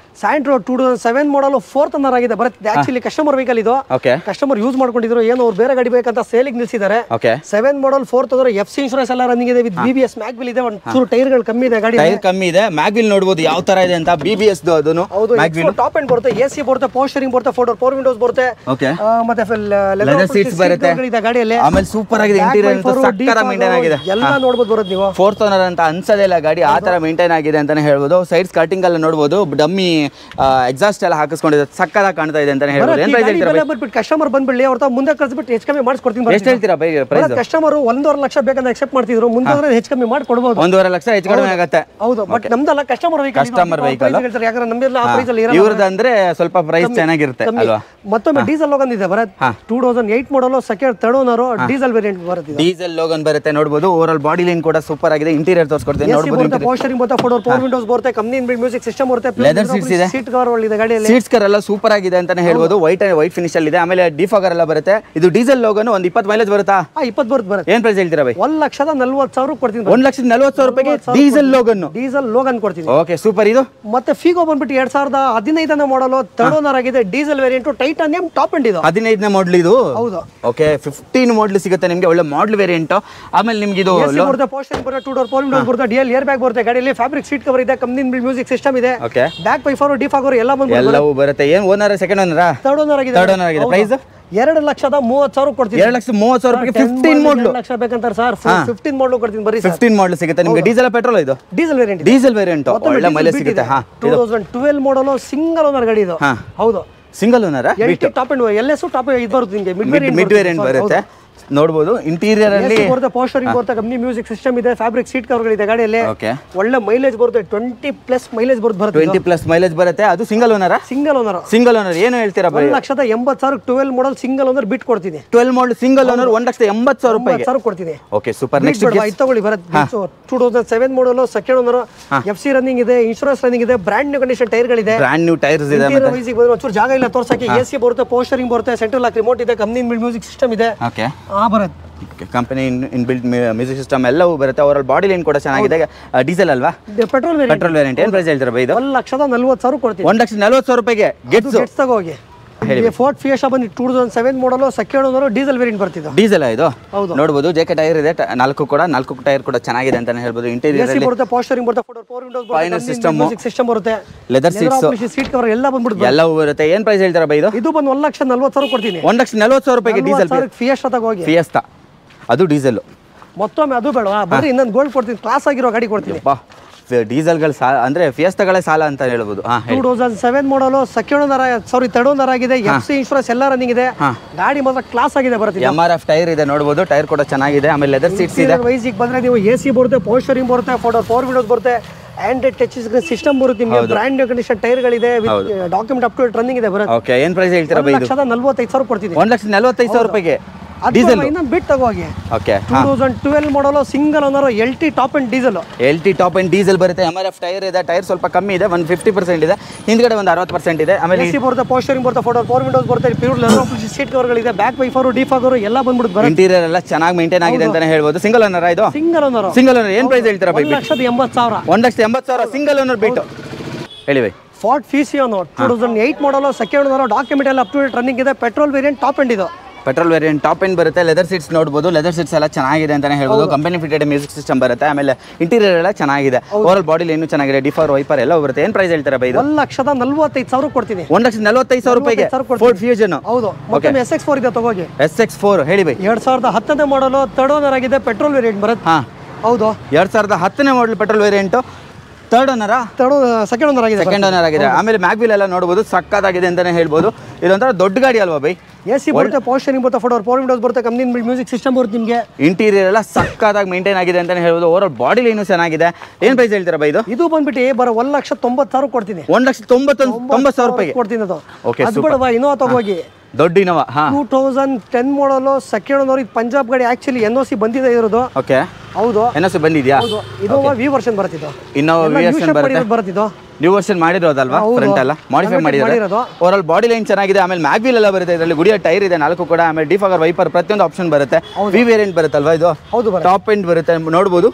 Speaker 2: Santro two thousand seven model fourth owner ಆಗಿದೆ ಬರುತ್ತೆ ಆಕ್ಚುಲಿ ಕಸ್ಟಮರ್ ವೆಹಿಕಲ್ ಇದು
Speaker 1: ಓಕೆ
Speaker 2: ಕಸ್ಟಮರ್ ಯೂಸ್ ಮಾಡ್ಕೊಂಡಿದ್ರು ಏನೋ ಅವ್ರು ಬೇರೆ ಗಾಡಿ ಬೇಕಂತ ಸೇಲಿಗೆ ನಿಲ್ಸಿದ್ದಾರೆ
Speaker 1: ಓಕೆ
Speaker 2: ಸೆವೆನ್ ಮಾಡಲ್ ಫೋರ್ತ್ ಅಂದ್ರೆ ಎಫ್ ಸಿ ಇನ್ಶೂರೆನ್ಸ್ ಎಲ್ಲ ರನ್ನಿಂಗ್ ಇದೆ with B B S mag wheel ಇದೆ ಒಂದು ಚೂರು ಟೈರ್ಗಳು ಕಮ್ಮಿ ಇದೆ ಗಾಡಿ
Speaker 1: ಟೈರ್ ಕಮ್ಮಿ ಇದೆ ಮ್ಯಾಗ್ವಿಲ್ ನೋಡಬಹುದು ಯಾವ ತರ ಇದೆ ಅಂತ ಬಿ ಬಿ ಎಸ್ ಅದನ್ನು
Speaker 2: ಹೌದು ಟಾಪ್ ಎಂಡ್ ಬರುತ್ತೆ ಎ ಸಿ ಬರುತ್ತೆ ಪೋಸ್ಟರಿಂಗ್ ಬರುತ್ತೆ ಫೋರ್ ಫೋರ್ ವಿಂಡೋಸ್ ಬರುತ್ತೆ
Speaker 1: ಓಕೆ
Speaker 2: ಆ, ಮತ್ತೆ
Speaker 1: ಲೆದರ್ ಸೀಟ್ಸ್ ಬರುತ್ತೆ
Speaker 2: ಇದೆ ಗಾಡಿಯಲ್ಲಿ
Speaker 1: ಆಮೇಲೆ ಸೂಪರ್ ಆಗಿದೆ ಇಂಟೀರಿಯರ್ ಅಂತ ಸಕ್ಕತ್ತಾಗಿ ಮೇಂಟೈನ್ ಆಗಿದೆ
Speaker 2: ಎಲ್ಲ ನೋಡ್ಬೋದು ಬರೋದು ನೀವು
Speaker 1: ಫೋರ್ತ್ ಓನರ್ ಅಂತ ಅನ್ಸದೇ ಇಲ್ಲ ಗಾಡಿ ಆ ತರ ಮೇಂಟೈನ್ ಆಗಿದೆ ಅಂತಾನೆ ಹೇಳ್ಬೋದು ಸೈಡ್ ಸ್ಕರ್ಟಿಂಗ್ ಎಲ್ಲ ನೋಡಬಹುದು ಡಮ್ಮಿ ಎಕ್ಸಾಸ್ಟ್ ಎಲ್ಲ ಹಾಕಿಸ್ಕೊಂಡಿದೆ ಸಕ್ಕತ್ತಾಗಿ ಕಾಣ್ತಾ ಇದೆ ಅಂತಾನೆ ಹೇಳ್ಬೋದು ಏನ್ ಪ್ರೈಸ್ ಹೇಳ್ತೀರಾ
Speaker 2: ಬಂದ್ಬಿಟ್ಟು ಕಸ್ಟಮರ್ ಬಂದ್ಬಿಡ್ಲಿ ಅವ್ರ ಮುಂದೆ ಕಳ್ಸಿಬಿಟ್ಟು ಹೆಚ್ಚು ಕಮ್ಮಿ ಮಾಡಿಸ್ಕೊಡ್ತೀನಿ
Speaker 1: ಎಷ್ಟು ಹೇಳ್ತೀರಾ ಬೈ ಪ್ರೈಸ್
Speaker 2: ಕಸ್ಟಮರ್ ಒಂದೂವರೆ ಲಕ್ಷ ಬೇಕಂತ ಎಕ್ಸೆಪ್ಟ್ ಮಾಡ್ತಿದ್ರು ಮುಂದೆ ಹೋದ್ರೆ ಹೆಚ್ಚು ಕಮ್ಮಿ ಮಾಡಿ ಕೊಡ್ಬೋದು
Speaker 1: ಒಂದೂವರೆ ಲಕ್ಷ ಹೆಚ್ಚು ಕಡಿಮೆ ಆಗುತ್ತೆ
Speaker 2: ಹೌದು ಬಟ್ ನಮ್ದಲ್ಲ ಕಸ್ಟಮರ್ ವೆಹಿಕಲ್
Speaker 1: ಕಸ್ಟಮರ್ ವೆಹಿಕಲ್
Speaker 2: ಯಾಕಂದ್ರೆ ನಮ್ಮೆಲ್ಲ ಆ ಪ್ರೈಸ್ ಅಲ್ಲಿ ಇರಲ್ಲ
Speaker 1: ಇವ್ರದ್ದು ಅಂದ್ರೆ ಸ್ವಲ್ಪ ಪ್ರೈಸ್ ಚೆನ್ನಾಗಿರುತ್ತೆ ಅಲ್ವಾ
Speaker 2: ಮತ್ತೊಮ್ಮೆ ಡೀಸೆಲ್ ಲೋಗನ್ ಇದೆ ಬರತ್ two thousand eight model second third owner diesel variant ಬರುತ್ತೆ
Speaker 1: ಡೀಸೆಲ್ ಲೋಗನ್ ಬರುತ್ತೆ ನೋಡಬಹುದು ಓವರ್ ಆಲ್ ಬಾಡಿ ಲೈನ್ ಕೂಡ ಸೂಪರ್ ಆಗಿದೆ ಇಂಟೀರಿಯರ್ ತೋರಿಸ್ಕೊಡ್ತೀನಿ ನೋಡಬಹುದು
Speaker 2: ಪೋಸ್ಟರಿಂಗ್ ಬರುತ್ತೆ ಫೋರ್ ಫೋರ್ ವಿಂಡೋಸ್ ಬರುತ್ತೆ ಕಂಪನಿ ಇನ್ಬಿಲ್ಟ್ ಮ್ಯೂಸಿಕ್ ಸಿಸ್ಟಮ್ ಬರುತ್ತೆ
Speaker 1: ಲೆದರ್ ಸೀಟ್ಸ್ ಇದೆ
Speaker 2: ಸೀಟ್ ಕವರ್ ಇದೆ ಗಾಡಿಯಲ್ಲಿ
Speaker 1: ಸೀಟ್ಸ್ ಕರ್ ಎಲ್ಲ ಸೂಪರ್ ಆಗಿದೆ ಅಂತಾನೆ ಹೇಳ್ಬೋದು ವೈಟ್ ವೈಟ್ ಫಿನಿಶ್ ಅಲ್ಲಿ ಇದೆ ಆಮೇಲೆ ಡಿಫಾಗರ್ ಎಲ್ಲ ಬರುತ್ತೆ ಇದು ಡೀಸೆಲ್ ಲೋಗನ್ ಒಂದು ಇಪ್ಪತ್ತು ಮೈಲೇಜ್ ಬರುತ್ತಾ
Speaker 2: ಆ ಇಪ್ಪತ್ತು ಬರುತ್ತೆ ಬರುತ್ತೆ
Speaker 1: ಏನ್ ಪ್ರೈಸ್ ಹೇಳ್ತೀರಾ ಬೈ
Speaker 2: ಒಂದ್ ಲಕ್ಷದ ನಲ್ವತ್ತು ಸಾವಿರ ಕೊಡ್ತೀನಿ
Speaker 1: ಒಂದ್ ಲಕ್ಷದ ನಲ್ವತ್ತು ಸಾವಿರ ರೂಪಾಯಿಗೆ ಡೀಸೆಲ್ ಲೋಗನ್
Speaker 2: ಡೀಸೆಲ್ ಲೋಗನ್ ಕೊಡ್ತೀನಿ
Speaker 1: ಓಕೆ ಸೂಪರ್ ಇದು
Speaker 2: ಮತ್ತೆ ಫಿಗೋ ಬಂದ್ಬಿಟ್ಟು ಎರಡ್ ಸಾವಿರದ ಹದಿನೈದನೇ ಮಾಡಲ್ ಥರ್ಡ್ ಓನರ್ ಆಗಿದೆ diesel variant titanium top end ಇದು
Speaker 1: ಹದಿನೈದನೇ ಮಾಡಲ್ ಇದು
Speaker 2: ಹೌದು
Speaker 1: ಓಕೆ ಫಿಫ್ಟೀನ್ ಮಾಡಲ್ ಸಿಗುತ್ತೆ ನಿಮಗೆ ಒಳ್ಳೆ ಮಾಡಲ್ ವೇರಿಯಂಟ್ ಆಮೇಲೆ ನಿಮ್ಗೆ ಇದು
Speaker 2: ಬರುತ್ತೆ ಪೋಸ್ಟರಿಂಗ್ ಬರುತ್ತೆ ಟೂ ಡೋರ್ ಫೋರ್ ವಿಂಡೋಸ್ ಬರುತ್ತೆ ಡಿಎಲ್ ಏರ್ ಬ್ಯಾಗ್ ಬರುತ್ತೆ ಗಾಡಿಯಲ್ಲಿ ಫ್ಯಾಬ್ರಿಕ್ ಸೀಟ್ ಕವರ್ ಇದೆ ಕಂಪನಿ ಇನ್ಬಿಲ್ಟ್ ಮ್ಯೂಸಿಕ್ ಸಿಸ್ಟಮ್ ಇದೆ
Speaker 1: ಓಕೆ
Speaker 2: ಬ್ಯಾಕ್ ವೈಫರ್ ಡಿಫಾಗರ್ ಎಲ್ಲ ಬಂದ್ಬಿಟ್ಟು
Speaker 1: ಎಲ್ಲವೂ ಬರುತ್ತೆ ಏನ್ ಓನರ್ ಸೆಕೆಂಡ್ ಓನರಾ
Speaker 2: ಥರ್ಡ್ ಓನರ್ ಆಗಿದೆ
Speaker 1: ಥರ್ಡ್ ಓನರ್ ಆಗಿದೆ ಪ್ರೈಸ್
Speaker 2: ಎರಡು ಲಕ್ಷದ ಮೂವತ್ತು ಸಾವಿರ ಕೊಡ್ತೀನಿ
Speaker 1: ಎರಡು ಲಕ್ಷದ ಮೂವತ್ತು ಸಾವಿರ ರೂಪಾಯಿಗೆ ಫಿಫ್ಟೀನ್ ಮಾಡಲ್
Speaker 2: ಲಕ್ಷ ಬೇಕಂತಾರೆ ಸರ್ ಫಿಫ್ಟೀನ್ ಮಾಡಲ್ ಕೊಡ್ತೀನಿ ಬರೀ
Speaker 1: ಫಿಫ್ಟೀನ್ ಮಾಡಲ್ ಸಿಗುತ್ತೆ ನಿಮಗೆ ಡೀಸೆಲ್ ಪೆಟ್ರೋಲ್ ಇದು
Speaker 2: ಡೀಸೆಲ್ ವೇರಿಯಂಟ್
Speaker 1: ಡೀಸೆಲ್ ವೇರಿಯಂಟ್ ಒಳ್ಳೆ ಮೈಲೇಜ್ ಸಿಗುತ್ತೆ ಹಾ
Speaker 2: two thousand twelve model single owner ಗಾಡಿ ಇದು ಹೌದು
Speaker 1: single owner
Speaker 2: top end L S top ಇದು ಬರುತ್ತೆ ನಿಮಗೆ ಮಿಡ್ ವೇರಿಯಂಟ್
Speaker 1: ಮಿಡ್ ವೇರಿಯಂಟ್ ಬರುತ್ತೆ ನೋಡಬಹುದು ಇಂಟೀರಿಯರ್ ಅಲ್ಲಿ
Speaker 2: ಬರುತ್ತೆ ಪೋಸ್ಟರಿಂಗ್ ಬರುತ್ತೆ ಕಂಪನಿ ಮ್ಯೂಸಿಕ್ ಸಿಸ್ಟಮ್ ಇದೆ ಫ್ಯಾಬ್ರಿಕ್ ಸೀಟ್ ಕವರ್ ಇದೆ ಗಾಡಿಯಲ್ಲಿ
Speaker 1: ಓಕೆ
Speaker 2: ಒಳ್ಳೆ ಮೈಲೇಜ್ ಬರುತ್ತೆ ಟ್ವೆಂಟಿ ಪ್ಲಸ್ ಮೈಲೇಜ್ ಬರುತ್ತೆ
Speaker 1: ಟ್ವೆಂಟಿ ಪ್ಲಸ್ ಮೈಲೇಜ್ ಬರುತ್ತೆ ಅದು single owner
Speaker 2: single owner
Speaker 1: single owner ಏನು ಹೇಳ್ತೀರಾ ಬೈ
Speaker 2: ಒಂದು ಲಕ್ಷದ ಎಂಬತ್ತು ಸಾವಿರ ಟ್ವೆಲ್ ಮಾಡಲ್ ಸಿಂಗಲ್ ಓನರ್ ಬಿಟ್ ಕೊಡ್ತೀನಿ
Speaker 1: ಟ್ವೆಲ್ ಮಾಡಲ್ ಸಿಂಗಲ್ ಓನರ್ ಒಂದು ಲಕ್ಷದ ಎಂಬತ್ತು ಸಾವಿರ ರೂಪಾಯಿಗೆ
Speaker 2: ಸಾವಿರ ಕೊಡ್ತೀನಿ
Speaker 1: ಓಕೆ ಸೂಪರ್ ನೆಕ್ಸ್ಟ್
Speaker 2: ಇದು ತಗೊಳ್ಳಿ ಬರುತ್ತೆ two thousand seven model second owner F C running ಇದೆ ಇನ್ಶೂರೆನ್ಸ್ ರನ್ನಿಂಗ್ ಇದೆ ಬ್ರಾಂಡ್ ನ್ಯೂ ಕಂಡೀಷನ್ ಟೈರ್ಗಳಿದೆ
Speaker 1: ಬ್ರಾಂಡ್ ನ್ಯೂ ಟೈರ್ಸ್ ಇದೆ
Speaker 2: ಒಂಚೂರು ಜಾಗ ಇಲ್ಲ ತೋರ್ಸಕ್ಕೆ ಎ ಸಿ ಬರುತ್ತೆ ಪೋಸ್ಟರಿಂಗ್ ಬರುತ್ತೆ ಸೆಂಟ್ರಲ್ ಲಾಕ್ ರಿಮೋಟ್ ಇದೆ ಕಂಪನಿ ಮ್ಯೂಸಿಕ್ ಸಿಸ್ಟಮ್ ಇದೆ
Speaker 1: ಓಕೆ
Speaker 2: ಆ ಬರುತ್ತೆ
Speaker 1: company in built music system ಎಲ್ಲವೂ ಬರುತ್ತೆ ಅವರ ಬಾಡಿ ಲೈನ್ ಕೂಡ ಚೆನ್ನಾಗಿದೆ ಡೀಸೆಲ್ ಅಲ್ವಾ
Speaker 2: ಪೆಟ್ರೋಲ್
Speaker 1: ಪೆಟ್ರೋಲ್ ವೇರಿಯಂಟ್ ಏನು ಪ್ರೈಸ್ ಹೇಳ್ತೀರಾ ಬೈ ಇದು
Speaker 2: ಒಂದು ಲಕ್ಷದ ನಲ್ವತ್ತು ಸಾವಿರ ಕೊಡ್ತೀನಿ
Speaker 1: ಒಂದು ಲಕ್ಷದ ನಲ್ವತ್ತು ಸಾವಿರ ರೂಪಾಯಿಗೆ ಗೆಟ್ಸ್
Speaker 2: ಗೆಟ್ಸ್ ತಗೋಗಿ ಫೋರ್ಟ್ ಫಿಯೆಸ್ಟಾ ಬಂದು two thousand seven model second owner diesel variant ಬರ್ತಿದ್ದು
Speaker 1: ಡೀಸೆಲ್ ಇದು
Speaker 2: ಹೌದು
Speaker 1: ನೋಡಬಹುದು ಜೆಕೆ ಟೈರ್ ಇದೆ ನಾಲ್ಕು ಕೂಡ ನಾಲ್ಕು ಟೈರ್ ಕೂಡ ಚೆನ್ನಾಗಿದೆ ಅಂತಾನೆ ಹೇಳ್ಬೋದು ಇಂಟೀರಿಯರ್ ಅಲ್ಲಿ
Speaker 2: ಬರುತ್ತೆ ಪೋಸ್ಟರಿಂಗ್ ಬರುತ್ತೆ four windows
Speaker 1: final system
Speaker 2: music system ಬರುತ್ತೆ
Speaker 1: ಲೆದರ್ ಸೀಟ್ಸ್
Speaker 2: ಸೀಟ್ ಕವರ್ ಎಲ್ಲ ಬಂದ್ಬಿಟ್ಟು
Speaker 1: ಎಲ್ಲವೂ ಬರುತ್ತೆ ಏನು ಪ್ರೈಸ್ ಹೇಳ್ತೀರಾ ಬೈ ಇದು
Speaker 2: ಇದು ಬಂದು ಒಂದು ಲಕ್ಷ ನಲ್ವತ್ತು ಸಾವಿರ ಕೊಡ್ತೀನಿ
Speaker 1: ಒಂದು ಲಕ್ಷದ ನಲ್ವತ್ತು ಸಾವಿರ ರೂಪಾಯಿಗೆ ಡೀಸೆಲ್
Speaker 2: ಫಿಯೆಸ್ಟಾ ತಗೋಗಿ
Speaker 1: ಫಿಯೆಸ್ಟಾ ಅದು ಡೀಸೆಲ್
Speaker 2: ಮತ್ತೊಮ್ಮೆ ಅದು ಬೇಡ ಬರೀ ಇನ್ನೊಂದು ಗೋಲ್ಡ್ ಕೊಡ್ತೀನಿ ಕ್ಲಾಸ್ ಆಗಿರೋ ಗಾಡಿ ಕೊಡ್ತೀನಿ
Speaker 1: ಡೀಸೆಲ್ಗಳು ಸಾಲ ಅಂದ್ರೆ ಫಿಯೆಸ್ಟಾಗಳೇ ಸಾಲ ಅಂತ ಹೇಳ್ಬೋದು
Speaker 2: two thousand seven model second owner sorry third owner ಆಗಿದೆ ಎಫ್ ಸಿ ಇನ್ಶೂರೆನ್ಸ್ ಎಲ್ಲ ರನ್ನಿಂಗ್ ಇದೆ ಗಾಡಿ ಮಾತ್ರ ಕ್ಲಾಸ್ ಆಗಿದೆ ಬರುತ್ತೆ
Speaker 1: ಎಂ ಆರ್ ಎಫ್ ಟೈರ್ ಇದೆ ನೋಡಬಹುದು ಟೈರ್ ಕೂಡ ಚೆನ್ನಾಗಿದೆ ಆಮೇಲೆ ಲೆದರ್ ಸೀಟ್ಸ್ ಇದೆ
Speaker 2: ವೈಸಿಗೆ ಬಂದ್ರೆ ನೀವು ಎ ಸಿ ಬರುತ್ತೆ ಪೋಸ್ಟರಿಂಗ್ ಬರುತ್ತೆ ಫೋಟೋ ಫೋರ್ ವಿಂಡೋಸ್ ಬರುತ್ತೆ ಆಂಡ್ರಾಯ್ಡ್ ಟಚ್ ಸಿಸ್ಟಮ್ ಬರುತ್ತೆ ನಿಮಗೆ ಬ್ರಾಂಡ್ ನ್ಯೂ ಕಂಡೀಷನ್ ಟೈರ್ಗಳಿದೆ document up to date running ಇದೆ ಬರುತ್ತೆ
Speaker 1: ಓಕೆ ಏನು ಪ್ರೈಸ್ ಹೇಳ್ತೀರಾ ಬೈ ಇದು
Speaker 2: ಲಕ್ಷದ ನಲ್ವತ್ತೈದು ಸಾವಿರ ಕೊಡ್ತೀನಿ
Speaker 1: ಒಂದು ಲಕ್ಷದ ನಲ್ವತ್ತೈದು ಸಾವಿರ ರೂಪಾಯಿಗೆ
Speaker 2: ಡೀಸೆಲ್ ಇನ್ನೊಂದು ಬಿಟ್ ತಗೋಗಿ
Speaker 1: okay
Speaker 2: two thousand twelve model single owner L T top and diesel
Speaker 1: L T top and diesel ಬರುತ್ತೆ ಎಂ ಆರ್ ಎಫ್ ಟೈರ್ ಇದೆ ಟೈರ್ ಸ್ವಲ್ಪ ಕಮ್ಮಿ ಇದೆ ಒಂದು ಫಿಫ್ಟಿ ಪರ್ಸೆಂಟ್ ಇದೆ ಹಿಂದ್ಗಡೆ ಒಂದು ಅರವತ್ತು ಪರ್ಸೆಂಟ್ ಇದೆ ಆಮೇಲೆ
Speaker 2: ಎ ಸಿ ಬರುತ್ತೆ ಪೋಸ್ಟರಿಂಗ್ ಬರುತ್ತೆ ಫೋಟೋ ಫೋರ್ ವಿಂಡೋಸ್ ಬರುತ್ತೆ ಪ್ಯೂರ್ ಲೆದರ್ ಸೀಟ್ ಕವರ್ಗಳಿದೆ ಬ್ಯಾಕ್ ವೈಫರ್ ಡಿಫಾಗರ್ ಎಲ್ಲ ಬಂದ್ಬಿಟ್ಟು ಬರುತ್ತೆ
Speaker 1: ಇಂಟೀರಿಯರ್ ಎಲ್ಲ ಚೆನ್ನಾಗಿ ಮೇಂಟೈನ್ ಆಗಿದೆ ಅಂತಾನೆ ಹೇಳ್ಬೋದು ಸಿಂಗಲ್ ಓನರ್ ಇದು
Speaker 2: ಸಿಂಗಲ್ ಓನರ್
Speaker 1: ಸಿಂಗಲ್ ಓನರ್ ಏನು ಪ್ರೈಸ್ ಹೇಳ್ತೀರಾ ಬೈ
Speaker 2: ಒಂದು ಲಕ್ಷದ ಎಂಬತ್ತು ಸಾವಿರ
Speaker 1: ಒಂದು ಲಕ್ಷದ ಎಂಬತ್ತು ಸಾವಿರ ಸಿಂಗಲ್ ಓನರ್ ಬಿಟ್ಟು ಹೇಳಿ ಬೈ
Speaker 2: ಫಾರ್ಟ್ ಫಿಸಿಯೋನೋ two thousand eight model second owner document ಎಲ್ಲ ಅಪ್ ಟು ಡೇಟ್ ರನ್ನಿಂಗ್ ಇದೆ ಪೆಟ್ರೋಲ್ ವೇರಿಯಂಟ್ ಟಾಪ್ ಎಂಡ್ ಇದು
Speaker 1: ಪೆಟ್ರೋಲ್ ವೇರಿಯಂಟ್ ಟಾಪ್ ಎಂಡ್ ಬರುತ್ತೆ ಲೆದರ್ ಸೀಟ್ಸ್ ನೋಡಬಹುದು ಲೆದರ್ ಸೀಟ್ಸ್ ಎಲ್ಲ ಚೆನ್ನಾಗಿದೆ ಅಂತಾನೆ ಹೇಳ್ಬೋದು ಕಂಪನಿ ಫಿಟೆಡ್ ಮ್ಯೂಸಿಕ್ ಸಿಸ್ಟಮ್ ಬರುತ್ತೆ ಆಮೇಲೆ ಇಂಟೀರಿಯರ್ ಎಲ್ಲ ಚೆನ್ನಾಗಿದೆ ಓವರ್ ಬಾಡಿ ಏನು ಚೆನ್ನಾಗಿದೆ ಡಿಫಾರ್ ವೈಪರ್ ಎಲ್ಲ ಬರುತ್ತೆ ಏನು ಪ್ರೈಸ್ ಹೇಳ್ತಾರೆ ಬೈ ಇದು
Speaker 2: ಒಂದು ಲಕ್ಷದ ನಲ್ವತ್ತೈದು ಸಾವಿರ ಕೊಡ್ತೀನಿ
Speaker 1: ಒಂದು ಲಕ್ಷದ ನಲ್ವತ್ತೈದು ಸಾವಿರ ರೂಪಾಯಿಗೆ ಫೋರ್ಡ್ ಫ್ಯೂಷನ್
Speaker 2: ಹೌದು ಓಕೆ ಎಸ್ ಎಕ್ಸ್ ಫೋರ್ ಇದೆ ತಗೋಗಿ
Speaker 1: ಎಸ್ ಎಕ್ಸ್ ಫೋರ್ ಹೇಳಿ ಬೈ
Speaker 2: ಎರಡ್ ಸಾವಿರದ ಹತ್ತನೇ ಮಾಡಲು ಥರ್ಡ್ ಓನರ್ ಆಗಿದೆ ಪೆಟ್ರೋಲ್ ವೇರಿಯಂಟ್ ಬರುತ್ತೆ
Speaker 1: ಹಾ
Speaker 2: ಹೌದು
Speaker 1: ಎರಡ್ ಸಾವಿರದ ಹತ್ತನೇ ಮಾಡಲ್ ಪೆಟ್ರೋಲ್ ವೇರಿಯಂಟ್ ಥರ್ಡ್ ಓನರಾ
Speaker 2: ಥರ್ಡ್ ಸೆಕೆಂಡ್ ಓನರ್ ಆಗಿದೆ
Speaker 1: ಸೆಕೆಂಡ್ ಓನರ್ ಆಗಿದೆ ಆಮೇಲೆ ಮ್ಯಾಗ್ವಿಲ್ ಎಲ್ಲ ನೋಡಬಹುದು ಸಕ್ಕತ್ತಾಗಿದೆ ಅಂತಾನೆ ಹೇಳ್ಬೋದು ಇದೊಂಥರ ದೊಡ್ಡ ಗಾಡಿ ಅಲ್ವಾ ಬೈ
Speaker 2: ಎ ಸಿ ಬರುತ್ತೆ ಪೋಸ್ಟರಿಂಗ್ ಬರುತ್ತೆ ಫೋಟೋ ಫೋರ್ ವಿಂಡೋಸ್ ಬರುತ್ತೆ ಕಂಪನಿ ಮ್ಯೂಸಿಕ್ ಸಿಸ್ಟಮ್ ಬರುತ್ತೆ ನಿಮಗೆ
Speaker 1: ಇಂಟೀರಿಯರ್ ಎಲ್ಲ ಸಕ್ಕತ್ತಾಗಿ ಮೇಂಟೈನ್ ಆಗಿದೆ ಅಂತಾನೆ ಹೇಳ್ಬೋದು ಓವರ್ ಬಾಡಿ ಲೈನು ಚೆನ್ನಾಗಿದೆ ಏನು ಪ್ರೈಸ್ ಹೇಳ್ತೀರಾ ಬೈ ಇದು
Speaker 2: ಇದು ಬಂದ್ಬಿಟ್ಟು ಬರೋ ಒಂದು ಲಕ್ಷ ತೊಂಬತ್ತು ಸಾವಿರ ಕೊಡ್ತೀನಿ
Speaker 1: ಒಂದು ಲಕ್ಷ ತೊಂಬತ್ತೊಂದು ತೊಂಬತ್ತು ಸಾವಿರ ರೂಪಾಯಿಗೆ
Speaker 2: ಕೊಡ್ತೀನಿ ಅದು
Speaker 1: ಓಕೆ
Speaker 2: ಅದು ಬಿಡವಾ ಇನ್ನೋವಾ ತಗೋಗಿ
Speaker 1: ದೊಡ್ಡ ಇನೋವಾ ಹಾ
Speaker 2: two thousand ten model second owner ಇದು ಪಂಜಾಬ್ ಗಾಡಿ ಆಕ್ಚುಲಿ ಎನ್ ಓ ಸಿ ಬಂದಿದೆ ಇರೋದು
Speaker 1: ಓಕೆ
Speaker 2: ಹೌದು
Speaker 1: ಎನ್ ಓ ಸಿ ಬಂದಿದ್ಯಾ
Speaker 2: ಇದು ವಿ ವರ್ಷನ್ ಬರುತ್ತಿದ್ದು
Speaker 1: ಇನ್ನೋವಾ ವಿ ವರ್ಷನ್ ಬರುತ್ತೆ
Speaker 2: ಬರುತ್ತಿದ್ದು
Speaker 1: ನ್ಯೂ ವರ್ಷನ್ ಮಾಡಿರೋದಲ್ವಾ ಫ್ರಂಟ್ ಎಲ್ಲ ಮಾಡಿಫೈ ಮಾಡಿದ್ದಾರೆ ಓವರ್ ಆಲ್ ಬಾಡಿ ಲೈನ್ ಚೆನ್ನಾಗಿದೆ ಆಮೇಲೆ ಮ್ಯಾಗ್ವಿಲ್ ಎಲ್ಲ ಬರುತ್ತೆ ಇದರಲ್ಲಿ ಗುಡಿಯ ಟೈರ್ ಇದೆ ನಾಲ್ಕು ಕೂಡ ಆಮೇಲೆ ಡಿಫಾಗರ್ ವೈಪರ್ ಪ್ರತಿಯೊಂದು ಆಪ್ಷನ್ ಬರುತ್ತೆ ವಿ ವೇರಿಯಂಟ್ ಬರುತ್ತಲ್ವಾ ಇದು
Speaker 2: ಹೌದು
Speaker 1: ಟಾಪ್ ಎಂಡ್ ಬರುತ್ತೆ ನೋಡಬಹುದು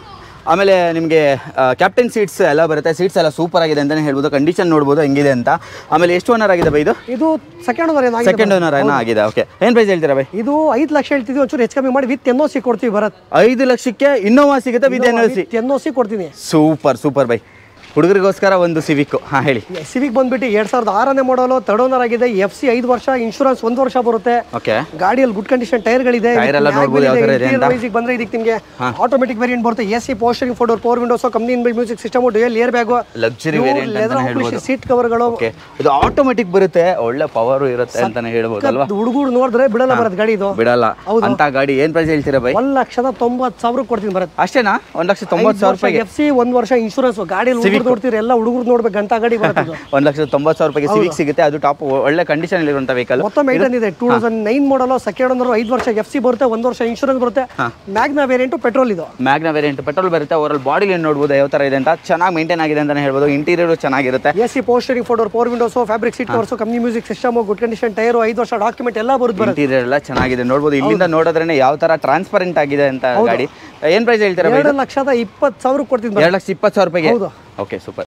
Speaker 1: ಆಮೇಲೆ ನಿಮಗೆ ಕ್ಯಾಪ್ಟನ್ ಸೀಟ್ಸ್ ಎಲ್ಲ ಬರುತ್ತೆ, ಸೀಟ್ಸ್ ಎಲ್ಲ ಸೂಪರ್ ಆಗಿದೆ ಅಂತಲೇ ಹೇಳ್ಬೋದು. ಕಂಡೀಷನ್ ನೋಡ್ಬೋದು ಹೆಂಗಿದೆ ಅಂತ. ಆಮೇಲೆ ಎಷ್ಟು ಓನರ್ ಆಗಿದೆ ಬೈ ಇದು?
Speaker 2: ಇದು ಸೆಕೆಂಡ್ ಓನರ್ ಏನೋ
Speaker 1: ಸೆಕೆಂಡ್ ಓನರ್ ಏನೋ ಆಗಿದೆ. ಓಕೆ, ಏನು ಪ್ರೈಸ್ ಹೇಳ್ತೀರಾ ಬೈ?
Speaker 2: ಇದು ಐದು ಲಕ್ಷ ಹೇಳ್ತಿದ್ವಿ, ಒಂಚೂರು ಹೆಚ್ಚು ಕಮ್ಮಿ ಮಾಡಿ ವಿತ್ ಎನ್ ಓ ಸಿ ಕೊಡ್ತೀವಿ ಭರತ್.
Speaker 1: ಐದು ಲಕ್ಷಕ್ಕೆ ಇನ್ನೋವಾ ಸಿಗುತ್ತೆ with N O C.
Speaker 2: N O C ಕೊಡ್ತೀನಿ.
Speaker 1: ಸೂಪರ್ ಸೂಪರ್ ಬೈ. ಹುಡುಗರಿಗೋಸ್ಕರ ಒಂದು ಸಿವಿಕ್. ಹಾಂ ಹೇಳಿ.
Speaker 2: ಸಿವಿಕ್ ಬಂದ್ಬಿಟ್ಟು ಎರಡ್ ಸಾವಿರದ ಆರನೇ ಮಾಡಲು ಥರ್ಡ್ ಓನರ್ ಆಗಿದೆ. ಎಫ್ ಸಿ ಐದು ವರ್ಷ, ಇನ್ಶೂರೆನ್ಸ್ ಒಂದು ವರ್ಷ ಬರುತ್ತೆ.
Speaker 1: ಓಕೆ,
Speaker 2: ಗಾಡಿಯಲ್ಲಿ ಗುಡ್ ಕಂಡೀಷನ್ ಟೈರ್ಗಳಿದೆ. ಬಂದ್ರೆ ಇದಕ್ಕೆ ನಿಮಗೆ ಆಟೋಮೆಟಿಕ್ ವೇರಿಯಂಟ್ ಬರುತ್ತೆ. A C power steering four power windows, company inbuilt music system, dual air bag,
Speaker 1: luxury variant ಅಂತ ಹೇಳ್ಬೋದು.
Speaker 2: ಸೀಟ್ ಕವರ್ಗಳು.
Speaker 1: ಇದು ಆಟೋಮೆಟಿಕ್ ಬರುತ್ತೆ, ಒಳ್ಳೆ ಪವರ್ ಇರುತ್ತೆ ಅಂತಾನೆ ಹೇಳ್ಬೋದು ಅಲ್ವಾ?
Speaker 2: ಹುಡುಗರು ನೋಡಿದ್ರೆ ಬಿಡಲ್ಲ ಬರುತ್ತೆ ಗಾಡಿ ಇದು.
Speaker 1: ಬಿಡಲ್ಲ ಅಂತ ಗಾಡಿ. ಏನ್ ಪ್ರೈಸ್ ಹೇಳ್ತೀರಾ ಬೈ?
Speaker 2: ಒಂದ್ ಲಕ್ಷದ ತೊಂಬತ್ತು ಸಾವಿರ ಕೊಡ್ತೀನಿ ಬರುತ್ತೆ.
Speaker 1: ಅಷ್ಟೇನಾ? ಒಂದ್ ಲಕ್ಷ ತೊಂಬತ್ತು ಸಾವಿರ ರೂಪಾಯಿ ಎಫ್
Speaker 2: ಸಿ ಒಂದ್ ವರ್ಷ ಇನ್ಶೂರೆನ್ಸ್. ಗಾಡಿ ನೋಡ್ತೀರಿ ಎಲ್ಲ ಹುಡುಗರು ನೋಡ್ಬೇಕು, ಗಂಟಾ ಗಾಡಿ ಬರುತ್ತೆ.
Speaker 1: ಒಂದ್ ಲಕ್ಷದ ತೊಂಬತ್ತು ಸಾವಿರ ರೂಪಾಯಿಗೆ ಸಿವಿಕ್ ಸಿಗುತ್ತೆ. ಅದು ಟಾಪ್ ಒಳ್ಳೆ ಕಂಡೀಷನ್ ಇರುವಂತ ವೆಹಿಕಲ್.
Speaker 2: ಮೊತ್ತ ಮೇಂಟೈನ್ ಇದೆ. Two thousand nine model, second owner, ಐದು ವರ್ಷ ಎಫ್ ಸಿ ಬರುತ್ತೆ, ಒಂದ್ ವರ್ಷ ಇನ್ಶೂರೆನ್ಸ್ ಬರುತ್ತೆ. ಮ್ಯಾಗ್ನಾ ವೇರಿಯಂಟ್ ಪೆಟ್ರೋಲ್ ಇದು.
Speaker 1: ಮ್ಯಾಗ್ನಾ ವೇರಿಯಂಟ್ ಪೆಟ್ರೋಲ್ ಬರುತ್ತೆ. ಓವರ್ ಬಾಡಿ ಏನು ನೋಡಬಹುದು ಯಾವ ತರ ಇದೆ ಅಂತ. ಚೆನ್ನಾಗಿ ಮೇಂಟೈನ್ ಆಗಿದೆ ಅಂತಾನೆ ಹೇಳ್ಬೋದು. ಇಂಟೀರಿಯರ್ ಚೆನ್ನಾಗಿರುತ್ತೆ.
Speaker 2: A C power steering four power windows, fabric seat covers, company music system, good condition tyre, ಐದು ವರ್ಷ ಡಾಕ್ಯುಮೆಂಟ್ ಎಲ್ಲ ಬರುತ್ತೆ.
Speaker 1: ಇಂಟೀರಿಯರ್ ಎಲ್ಲ ಚೆನ್ನಾಗಿದೆ ನೋಡಬಹುದು. ಇಲ್ಲಿಂದ ನೋಡಿದ್ರೆ ಯಾವ ತರ ಟ್ರಾನ್ಸ್ಪರೆಂಟ್ ಆಗಿದೆ ಅಂತ ಗಾಡಿ. ಏನ್ ಪ್ರೈಸ್ ಹೇಳ್ತೀರಾ?
Speaker 2: ಎರಡು ಲಕ್ಷದ ಇಪ್ಪತ್ತು ಸಾವಿರ ಕೊಡ್ತೀನಿ.
Speaker 1: ಎರಡು ಲಕ್ಷ ಇಪ್ಪತ್ತು ಸಾವಿರ ರೂಪಾಯಿಗೆ.
Speaker 2: ಹೌದು.
Speaker 1: Okay, super.